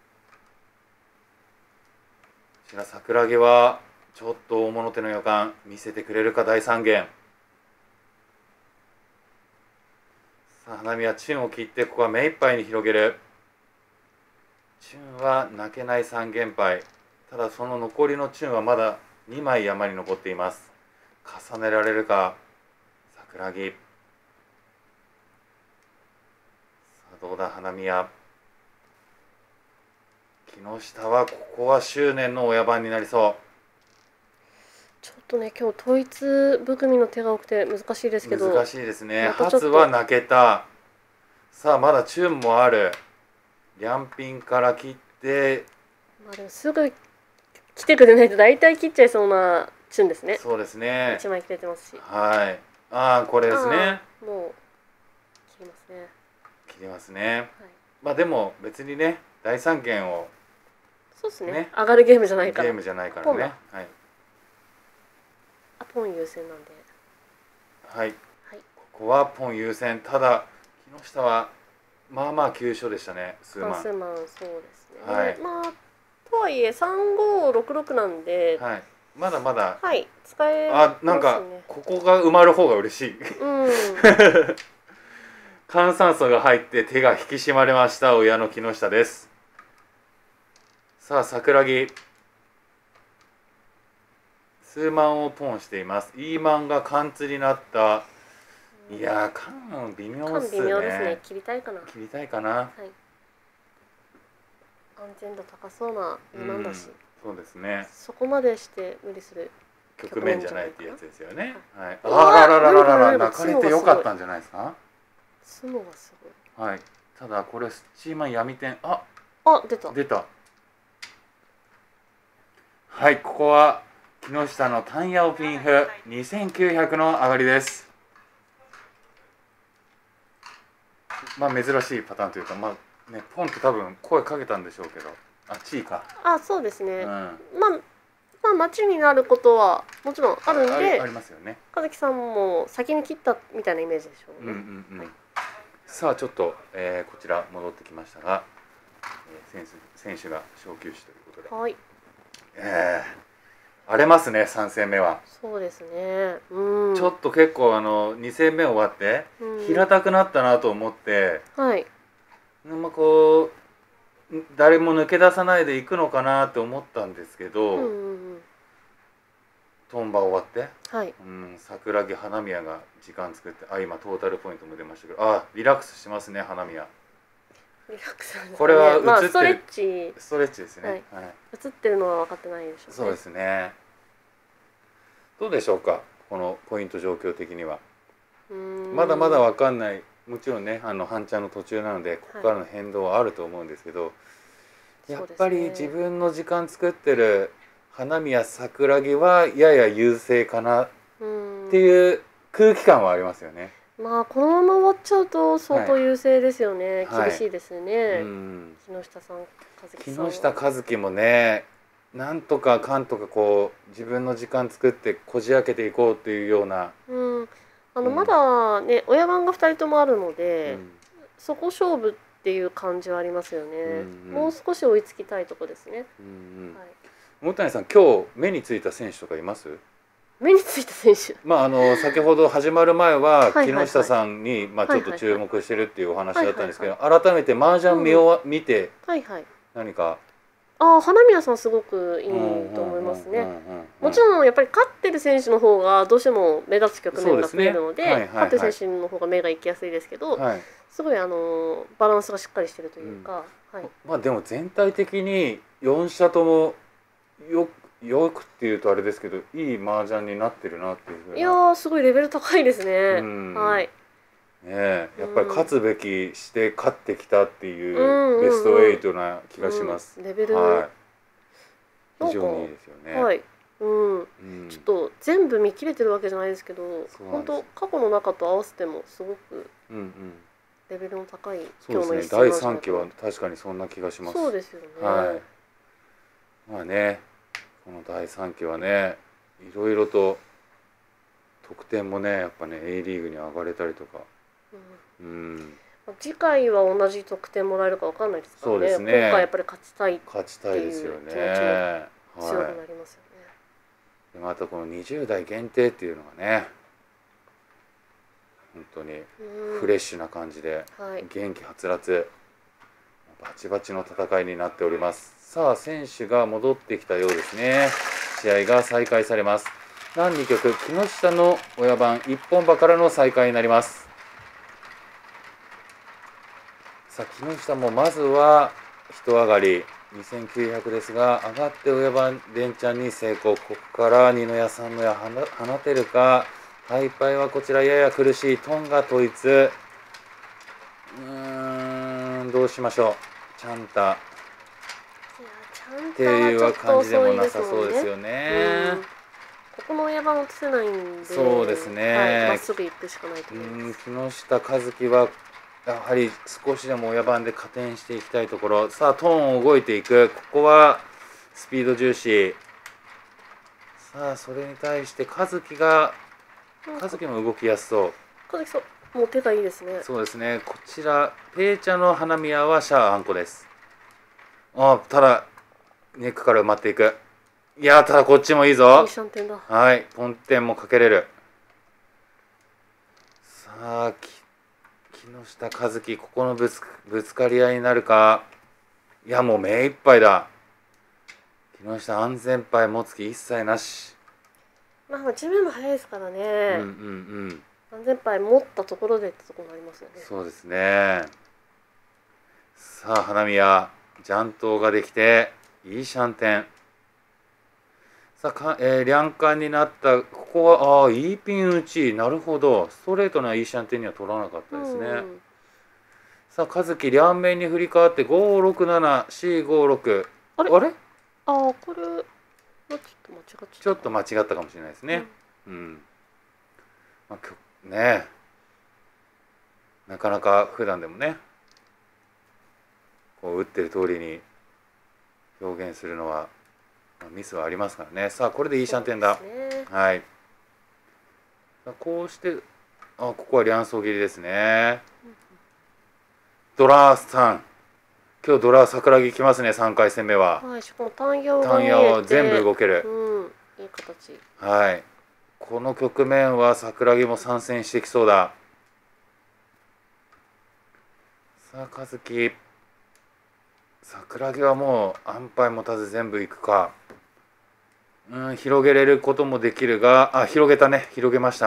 こちら桜木はちょっと大物手の予感見せてくれるか。だいさん弦。さあ花見はチュンを切ってここは目いっぱいに広げる。チュンは泣けないさん弦杯。ただその残りのチュンはまだにまい山に残っています。重ねられるか桜木。さあどうだ花宮。木下はここは執念の親番になりそう。 ちょっとね今日統一含みの手が多くて難しいですけど。 難しいですね。初は泣けた。さあまだチュンもある。リャンピンから切って、 まあでもすぐ来てくれないと大体切っちゃいそうなチュンですね。 そうですね。 いちまい切れてますし。 はい。ああこれですね。 もう切りますね。 切りますね。はい、まあでも別にねだいさん弦をそうですね。ね上がるゲームじゃないから。 ゲームじゃないからね。はい。 あポン優先なんで。 はい。はい、ここはポン優先。ただ木下はまあまあ急所でしたね。数万。 数万そうですね。はい。まあとはいえさんごろくろくなんで。 はい。まだまだ。 はい。使えますね。 あなんかここが埋まる方が嬉しい。うん。換算素が入って手が引き締まれました。親の木下です。さあ桜木。数万をポンしています。イーマンが貫通になった。いやー、缶微妙ですね。 微妙ですね。切りたいかな。 切りたいかな。はい。 安全度高そうななんだし、 うん。そうですね。 そこまでして無理する局面じゃないってやつですよね。はい。あらららららら、泣かれてよかったんじゃないですか。 スモがすごい。はい。ただこれスチーマン闇点。あ。 あ出た。 出た。はい、ここは木下のタンヤオピンフにせんきゅうひゃくの上がりです。まあ珍しいパターンというか、まあね、ポンって多分声かけたんでしょうけど、あ、チーか。 あ、そうですね。うん、まあ、まあ待ちになることはもちろんあるんで、 ありますよね。 和樹さんも先に切ったみたいなイメージでしょうね。うんうんうん。はい、 さあちょっと、えー、こちら戻ってきましたが、えー、選手選手が小休止ということで。はい。えー、荒れますねさん戦目は。 そうですね。うん。 ちょっと結構あのに戦目終わって、うん、平たくなったなと思って。はい。まあこう誰も抜け出さないでいくのかなって思ったんですけど、うんうんうん、トンバ終わって、はい、うん、桜木花宮が時間作って、あ今トータルポイントも出ましたけど、あリラックスしますね花宮。 リラックス、ね、 これは映ってる、まあ、ストレッチストレッチですね。はいはい、映ってるのは分かってないでしょうね。 そうですね。どうでしょうかこのポイント状況的には。まだまだ分かんない。もちろんねあの半チャンの途中なのでここからの変動はあると思うんですけど、はい、やっぱり自分の時間作ってる花宮桜木はやや優勢かなっていう空気感はありますよね。 まあこのまま終わっちゃうと相当優勢ですよね。はい、厳しいですね。はい、うん木下さん、和樹さん。 木下和樹もねなんとかかんとかこう自分の時間作ってこじ開けていこうっていうような。 うんあのまだね、うん、親番がふたりともあるので、うん、そこ勝負っていう感じはありますよね。うんうん、もう少し追いつきたいとこですね。うんうんはい、 大谷さん今日目についた選手とかいます？ 目についた選手。 まああの先ほど始まる前は木下さんにまあちょっと注目してるっていうお話だったんですけど、改めて麻雀見を見て何か。 ああ花宮さんすごくいいと思いますね。もちろんやっぱり勝ってる選手の方がどうしても目立つ局面が増えるので、勝ってる選手の方が目が行きやすいですけど、はい、すごいあのバランスがしっかりしてるというか、うはい、 まあでも全体的によん社ともよよくっていうとあれですけど、いい麻雀になってるなっていうふうな。 いやーすごいレベル高いですね。はい。 ねえ、やっぱり勝つべきして勝ってきたっていううんベストエイトな気がします。 うん、レベル、 はい、 なんか非常にいいですよね。 はい、うん、うん、ちょっと全部見切れてるわけじゃないですけど、本当過去の中と合わせてもすごくレベルの高い今日の一戦なんじゃないかな。だいさんきは確かにそんな気がします。 そうですよね。 はい。まあね、このだいさんきはね、いろいろと得点もね、やっぱね A リーグに上がれたりとか。うん。うん次回は同じ得点もらえるかわかんないですからね。そうですね。今回やっぱり勝ちたい勝ちたいですよね。 気持ちも強くなりますよね。はい、 またこのにじゅう代限定っていうのがね、本当にフレッシュな感じで、はい、元気はつらつバチバチの戦いになっております。さあ選手が戻ってきたようですね。試合が再開されます。だいに局木下の親番一本馬からの再開になります。さあ木下もまずは一上がりにせんきゅうひゃくですが、上がって親番連チャンに成功。ここから二の矢三の矢放てるか。ハイパイはこちらやや苦しい。トンガ統一。うーんどうしましょう。チャンタっていう感じでもなさそうですよね。 ここの親番落とせないんで、 そうですね。 まっすぐ行くしかないと思います。 木下和樹はやはり少しでも親番で加点していきたいところ。さあトーン動いていく。ここはスピード重視。さあそれに対して和樹が和樹も動きやすそう。 和樹さんもう手がいいですね。 そうですね。こちらペーチャの花宮はシャアあんこです。あただネックから埋まっていく。いやただこっちもいいぞ。 いいシャンテンだ。 はい、ポンテンもかけれる。さあ木下和樹、ここのぶつぶつかり合いになるか。いやもう目いっぱいだ。木下安全牌持つ気一切なし。 まあ地面も早いですからね。うんうんうん。 安全牌持ったところでってところもありますよね。 そうですね。さあ花宮雀闘ができていいシャンテン。さあか、えー、リャンカンになった。ここはああいいピン打ち。なるほど。ストレートないいシャンテンには取らなかったですね。うん、さあ和樹両面に振り替わってごろくなな シーごろく。あれあれああこれはちょっと間違っちゃった。 ちょっと間違ったかもしれないですね。うん、うん、まあ、ねなかなか普段でもねこう打ってる通りに表現するのはミスはありますからね。さあこれでいいシャンテンだ。ね、はい。こうしてあここは両走切りですね。うん、ドラーさん今日ドラー桜木きますね。さんかい戦目は。 はい。しかも単陽が単陽全部動ける。 うん、いい形。 はい。この局面は桜木も参戦してきそうだ。さあ和樹桜木はもう安牌持たず全部いくか。うん広げれることもできるがあ広げたね広げました。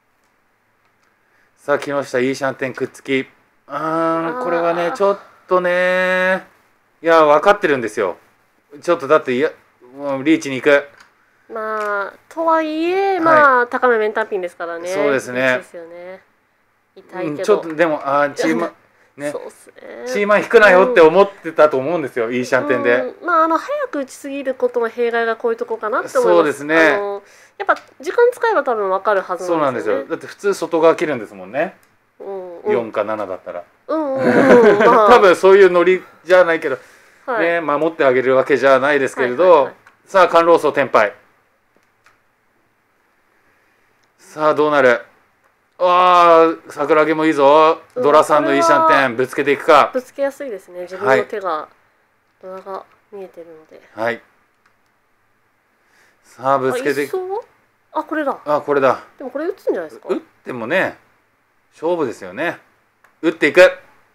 さあ木下いいシャンテンくっつき。うんこれはねちょっとねいや分かってるんですよ。ちょっとだっていやもうリーチに行く。 まあとはいえ、はい、まあ高めメンターピンですからね。 そうですね。 ですよね。痛いけど、うん、 ちょっとでもあチームね、 そうっすね。 チーマン引くなよって思ってたと思うんですよ、うん、いいシャンテンで。 まああの早く打ちすぎることの弊害がこういうとこかなって思います。 そうですね。 あのやっぱ時間使えば多分分かるはずなんですよね。 そうなんですよ。だって普通外側切るんですもんね。うんうん、よんかななだったら。うんうんうん、まあ、多分そういうノリじゃないけど、はい、ね守ってあげるわけじゃないですけれど、はいはいはい、さあ官労層転敗。さあどうなる。ああ桜木もいいぞ。ドラさんのいいシャンテンぶつけていくか。 ぶつけやすいですね。自分の手が、はい、ドラが見えてるので。 はい。さあぶつけていく。 あこれだ。 あこれだ。 でもこれ打つんじゃないですか。 打ってもね勝負ですよね。打っていく。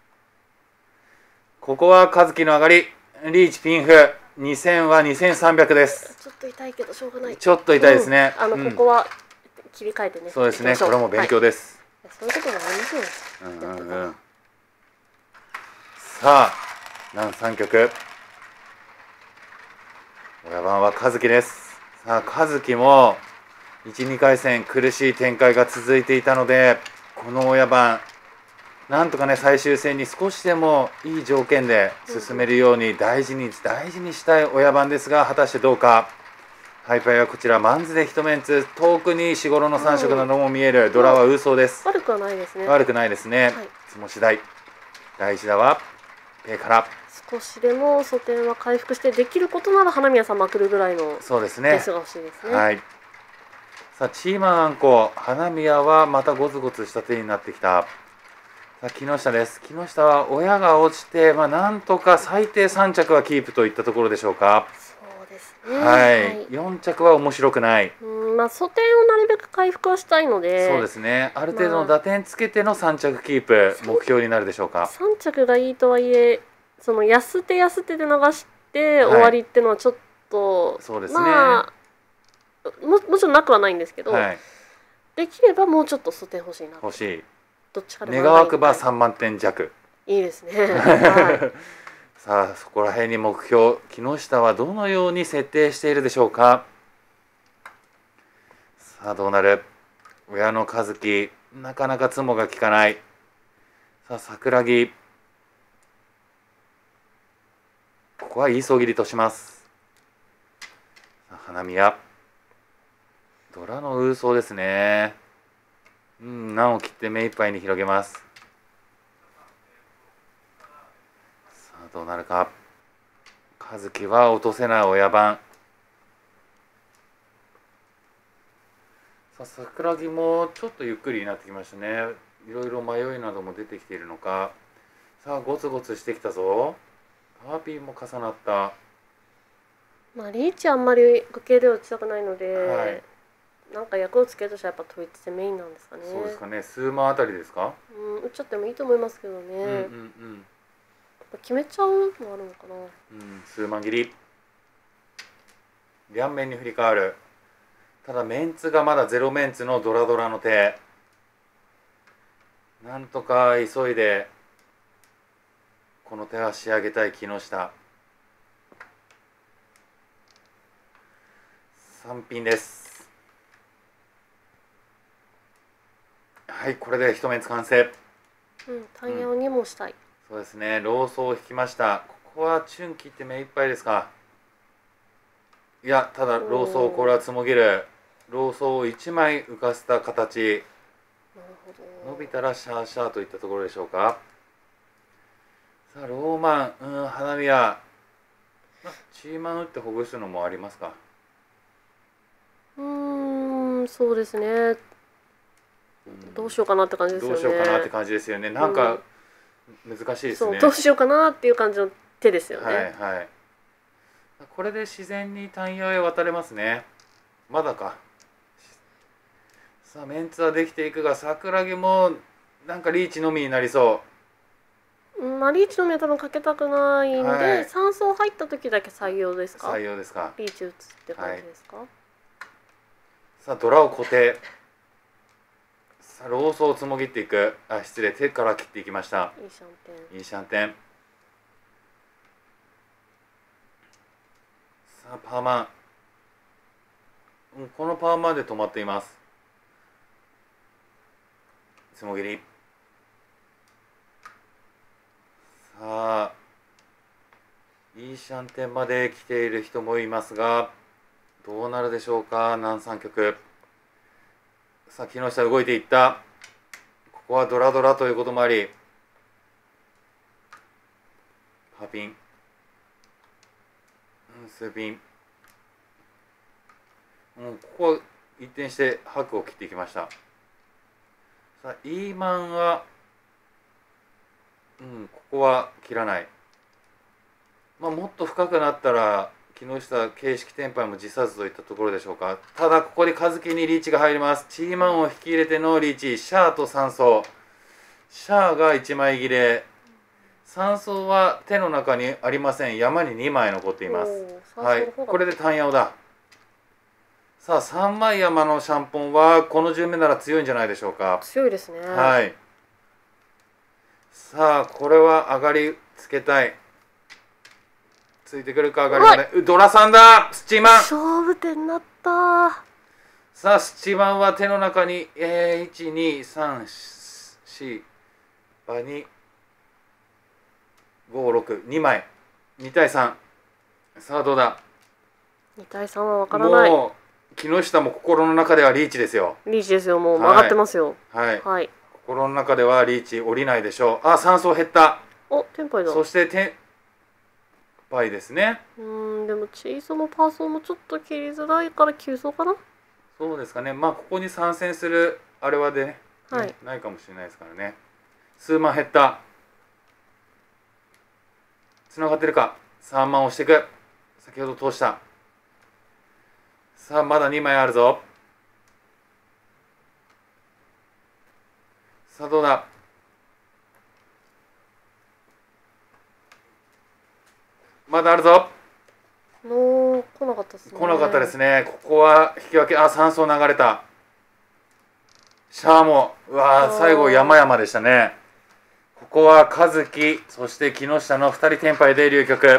ここは和樹の上がりリーチピンフにせんはにせんさんびゃくです。 ちょっと痛いけどしょうがない。 ちょっと痛いですね。 うん、あの、うん、ここは切り替えてね。 そうですね。これも勉強です。 はい、そういうこともありますよ。 うんうんうん。さあ南さん局。親番は和樹です。さあ和樹もいち、にかい戦苦しい展開が続いていたので、この親番なんとかね最終戦に少しでもいい条件で進めるように大事に大事にしたい親番ですが、果たしてどうか。ハイパイはこちらマンズで一メンツ、遠くに四五郎のさん色なども見える、ドラはウーソーです。 悪くはないですね。 悪くないですね。つも次第。だいいち打はペイから。 少しでも素点は回復してできることなら花宮さんまくるぐらいのそうですね。 ペースが欲しいですね。 はい。さあチーマンあんこ、花宮はまたゴツゴツした手になってきた。さあ木下です。木下は親が落ちて、まあ、なんとか最低さん着はキープといったところでしょうか。 そうですね。 はい、はい、よん着は面白くない。 うん、まあ素点をなるべく回復はしたいので、 そうですね。ある程度の打点つけてのさん着キープ、まあ、目標になるでしょうか。 さん着がいいとはいえ、その安手安手で流して終わりっていうのはちょっと、はい、 そうですね。 まあ も, もちろんなくはないんですけど、はい、できればもうちょっと素点欲しいな。 欲しい。 どっちかでも願わくばさんまんてん弱。いいいですね。はい、 さあそこら辺に目標、木下はどのように設定しているでしょうか。さあどうなる。親の和樹、なかなかツモが効かない。さあ桜木、ここは急ぎりとします。さあ花宮、ドラのウーソーですね。うん、難を切って目いっぱいに広げます。さあどうなるか。和樹は落とせない親番。さあ桜木もちょっとゆっくりになってきましたね。いろいろ迷いなども出てきているのか。さあゴツゴツしてきたぞ。パーピーも重なった。 まあリーチあんまり受け入れを打ちたくないので、はい、なんか役をつけるとしたらやっぱ統一戦メインなんですかね。 そうですかね。数万あたりですか。 うん、打っちゃってもいいと思いますけどね。うんうんうん。決めちゃうのあるのかな。 うん、数万切り。両面に振り替わる。ただメンツがまだゼロメンツのドラドラの手。なんとか急いでこの手は仕上げたい木下。さん品です。はい、これで一メンツ完成。 うん、単ヤオにもしたい、うん、 そうですね。ローソーを引きました。ここはチュン切って目いっぱいですか。いや、ただローソー、これはつもぎる。ローソーをいちまい浮かせた形。なるほど。伸びたらシャーシャーといったところでしょうか。さあローマン、うん、花宮、チーマン打ってほぐすのもありますか。 うーん、そうですね、うん、どうしようかなって感じですよね。 どうしようかなって感じですよね。なんか難しいですね、 うん、そうどうしようかなっていう感じの手ですよね。 はいはい。これで自然に単ヤへ渡れますね。まだか。さあメンツはできていくが、桜木もなんかリーチのみになりそう。 まあリーチのみは多分かけたくないんで、はい、さん層入った時だけ採用ですか。 採用ですか。 リーチ打つって感じですか。はい、 さあドラを固定。さあローソーをつもぎっていく。あ、失礼、手から切っていきました。 いいシャンテン。 いいシャンテン。さあパーマン、うん、このパーマンで止まっています。つもぎり。さあいいシャンテンまで来ている人もいますが、どうなるでしょうか。南三局。さあ木下動いていった。ここはドラドラということもあり、パピン、うん、スーピン、うん、ここは一転して白を切っていきました。さあイーマンは、うん、ここは切らない。まあ、もっと深くなったら木下形式転廃も辞さずといったところでしょうか。ただここで和樹にリーチが入ります。チーマンを引き入れてのリーチ。シャーとさん層。シャーがいちまい切れ。さん層は手の中にありません。山ににまい残っています。はい、これで単ヤオだ。さあさんまい山のシャンポンはこの順目なら強いんじゃないでしょうか。 強いですね。 はい。さあこれは上がりつけたい。 ついてくるか上がりまで。ドラさんだ。スチーマン。 勝負手になった。 さあスチーマンは手の中に、えー、いちにさんしばにごろくにまいにたいさん。さあどうだ。 にたいさんは分からない。 もう木下も心の中ではリーチですよ。 リーチですよ。もう曲がってますよ。 はい、 はい、 心の中ではリーチ降りないでしょう。あ、さん層減った。 お、テンパイだ。 そしてテンパイですね。 うーん、でもチーソーもパーソーもちょっと切りづらいからきゅう層かな。 そうですかね。まあここに参戦するあれはでね、 はい、 ね、ないかもしれないですからね。数万減った。つながってるか。さんまん押していく。先ほど通した。さあまだにまいあるぞ。さあどうだ。まだあるぞ。 の来なかったですね。 来なかったですね。ここは引き分け。あ、さん層流れた。シャーもうわー、最後山々でしたね。ここは和樹、そして木下のふたりテンパイで龍局。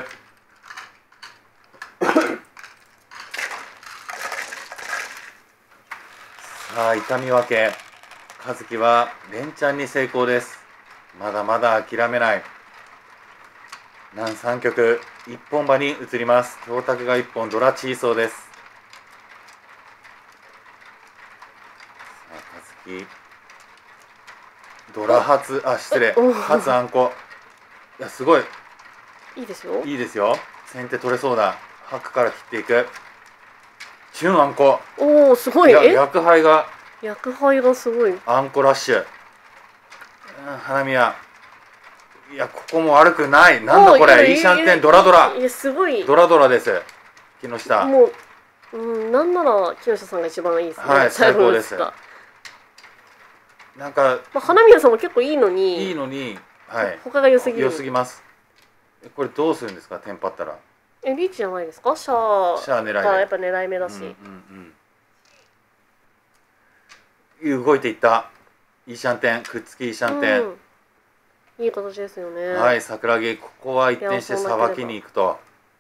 さあ痛み分け。和樹は連チャンに成功です。まだまだ諦めない。南さん局一本馬に移ります。教託がいっぽん、ドラチーソーです。さあ和樹ドラ初、あ、失礼、初あんこ。いや、すごい。 いいですよ。 いいですよ。先手取れそうだ。白から切っていく。旬あんこ。 おお、すごい。 や薬杯が。 薬杯がすごい。 あんこラッシュ。うん、花宮。いや、ここも悪くない。なんだこれ。いいシャンテン、ドラドラ。 いや、すごい。 ドラドラです。木下。 もう、うん、なんなら木下さんが一番いいですね。 はい、最高です。なんか、 まあ、花宮さんも結構いいのに。 いいのに、はい。 他が良すぎる。 良すぎます。これどうするんですか、テンパったら。 え、リーチじゃないですか。シャー。 シャー狙い。 がやっぱ狙い目だし。 うんうんうん。動いていった。いいシャンテン、くっつきいいシャンテン。うん、 いい形ですよね。 はい、桜木、ここは一転してさばきに行くと。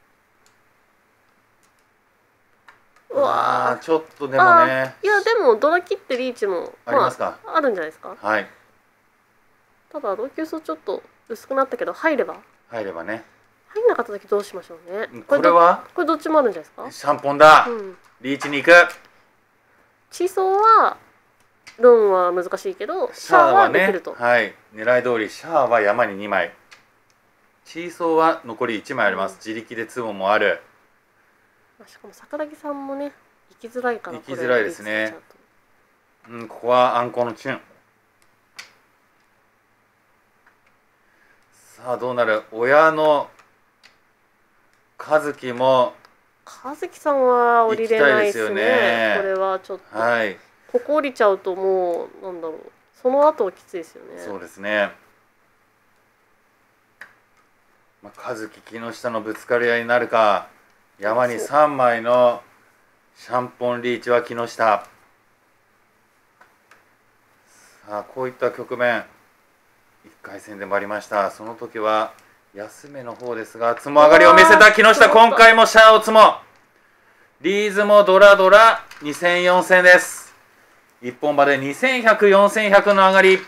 うわー、ちょっとでもね。 いや、でもドラ切ってリーチもありますか。 まあ、あるんじゃないですか。 はい。 ただ老朽層ちょっと薄くなったけど入れば。 入ればね。 入んなかった時どうしましょうね。 これはこれどっちもあるんじゃないですか。シャンポンだ。 うん、 リーチに行く。 地層はロンは難しいけどシャアはできると。 はい。狙い通りシャアは山ににまい。チーソーは残りいちまいあります。うん、自力でツボもある。 しかも桜木さんもね行きづらいから行きづらいですね。うん、ここはあんこのチュン。さあどうなる。親の和樹も和樹さんは降りれないですね。これはちょっと、はい、ここ降りちゃうともうなんだろう、その後はきついですよね。 そうですね。まあ、和樹木下のぶつかり合いになるか。山にさんまいのシャンポンリーチは木下。さあこういった局面いっかい戦でもありました。その時は安めの方ですが、つも上がりを見せた木下。今回もシャアをつも。リーズもドラドラにせんよんせんです。いっぽん馬でにせんひゃく、よんせんひゃくの上がり。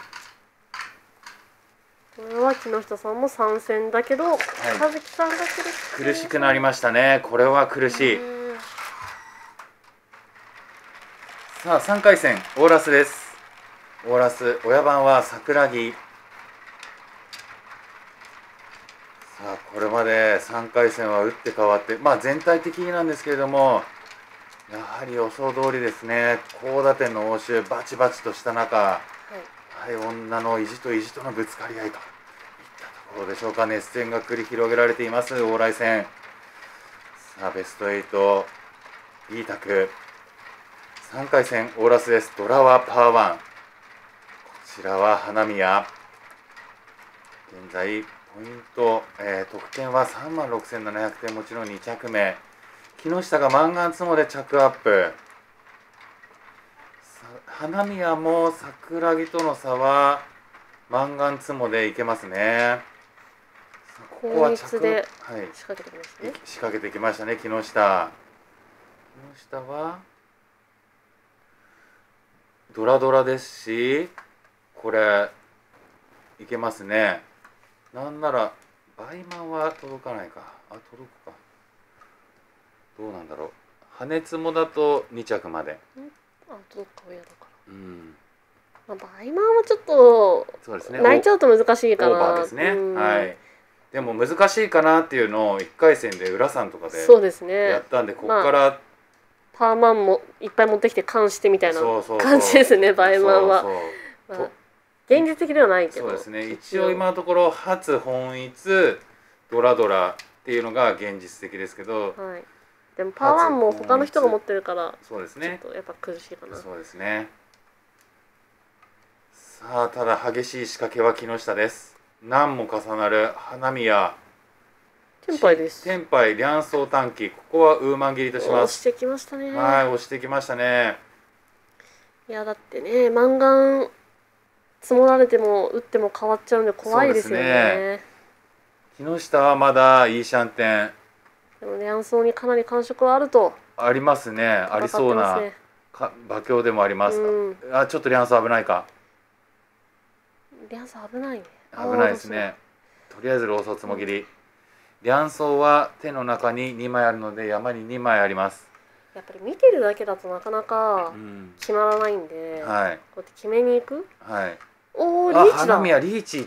これは木下さんも参戦だけど、はい、和樹さんが苦し苦しくなりましたね。これは苦しい。さあさんかい戦オーラスです。オーラス親番は桜木。さあこれまでさんかい戦は打って変わって、まあ全体的になんですけれども、やはり予想通りですね。高打点の応酬バチバチとした中、はい、はい、女の意地と意地とのぶつかり合いといったところでしょうか。熱戦が繰り広げられています往来戦。さあベストエイト B 卓さんかい戦オーラスです。ドラはパーワン。こちらは花宮。現在ポイント、えー、得点はさんまんろくせんななひゃくてん、もちろんに着目。木下がマンガンツモで着アップ。花宮も桜木との差はマンガンツモでいけますね。 法律ではい、 仕掛けてきましたね。 仕掛けてきましたね、木下。木下はドラドラですし、これいけますね。なんならバイマンは届かないか。あ、届くか。どうなんだろう。羽根つもだとに着まで。 あ、届くか親だから。 うん。 まあ、バイマンはちょっとそうですね。 泣いちゃうと難しいかな。 オーバーですね。はい。でも難しいかなっていうのをいっかい戦で浦さんとかでそうですね。 やったんで、ここから、まあ、 パーマンもいっぱい持ってきて缶してみたいな感じですね。バイマンは。そうそう、まあ、現実的ではないけど。 そうですね。一応今のところ初本一ドラドラっていうのが現実的ですけど。 はい。でもパワーも他の人が持ってるから、 そうですね。 ちょっとやっぱ苦しいかな。 そうですね。さあ、ただ激しい仕掛けは木下です。何も重なる花宮。 テンパイです。 テンパイ両層短期、ここはウーマン切りとします。 押してきましたね。 はい、押してきましたね。 いやだってね、マンガン積もられても打っても変わっちゃうんで怖いですよね。 木下はまだいいシャンテン。 でも両層にかなり感触はあると。 ありますね。ありそうなか馬鏡でもあります。うん、あ、ちょっと両層危ないか。 両層危ないね。 危ないですね。とりあえずローソーつもぎり。両層は手の中ににまいあるので山ににまいあります。 やっぱり見てるだけだとなかなか決まらないんで、うん、はい、こうやって決めに行く。 はい。 おお、リーチだ。 花宮リーチいった。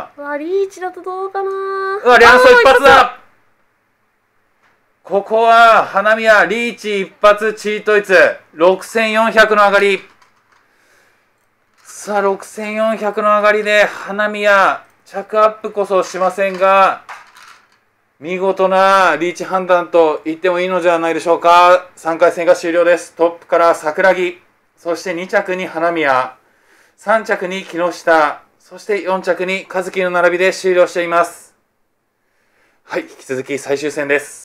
うわ、リーチだとどうかな。 うわ、両層一発だ。ここは花宮リーチ一発チートイツろくせんよんひゃくの上がり。さあろくせんよんひゃくの上がりで花宮着アップこそしませんが、見事なリーチ判断と言ってもいいのではないでしょうか。さんかい戦が終了です。トップから桜木、そしてに着に花宮、さん着に木下、そしてよん着に和樹の並びで終了しています。はい、引き続き最終戦です。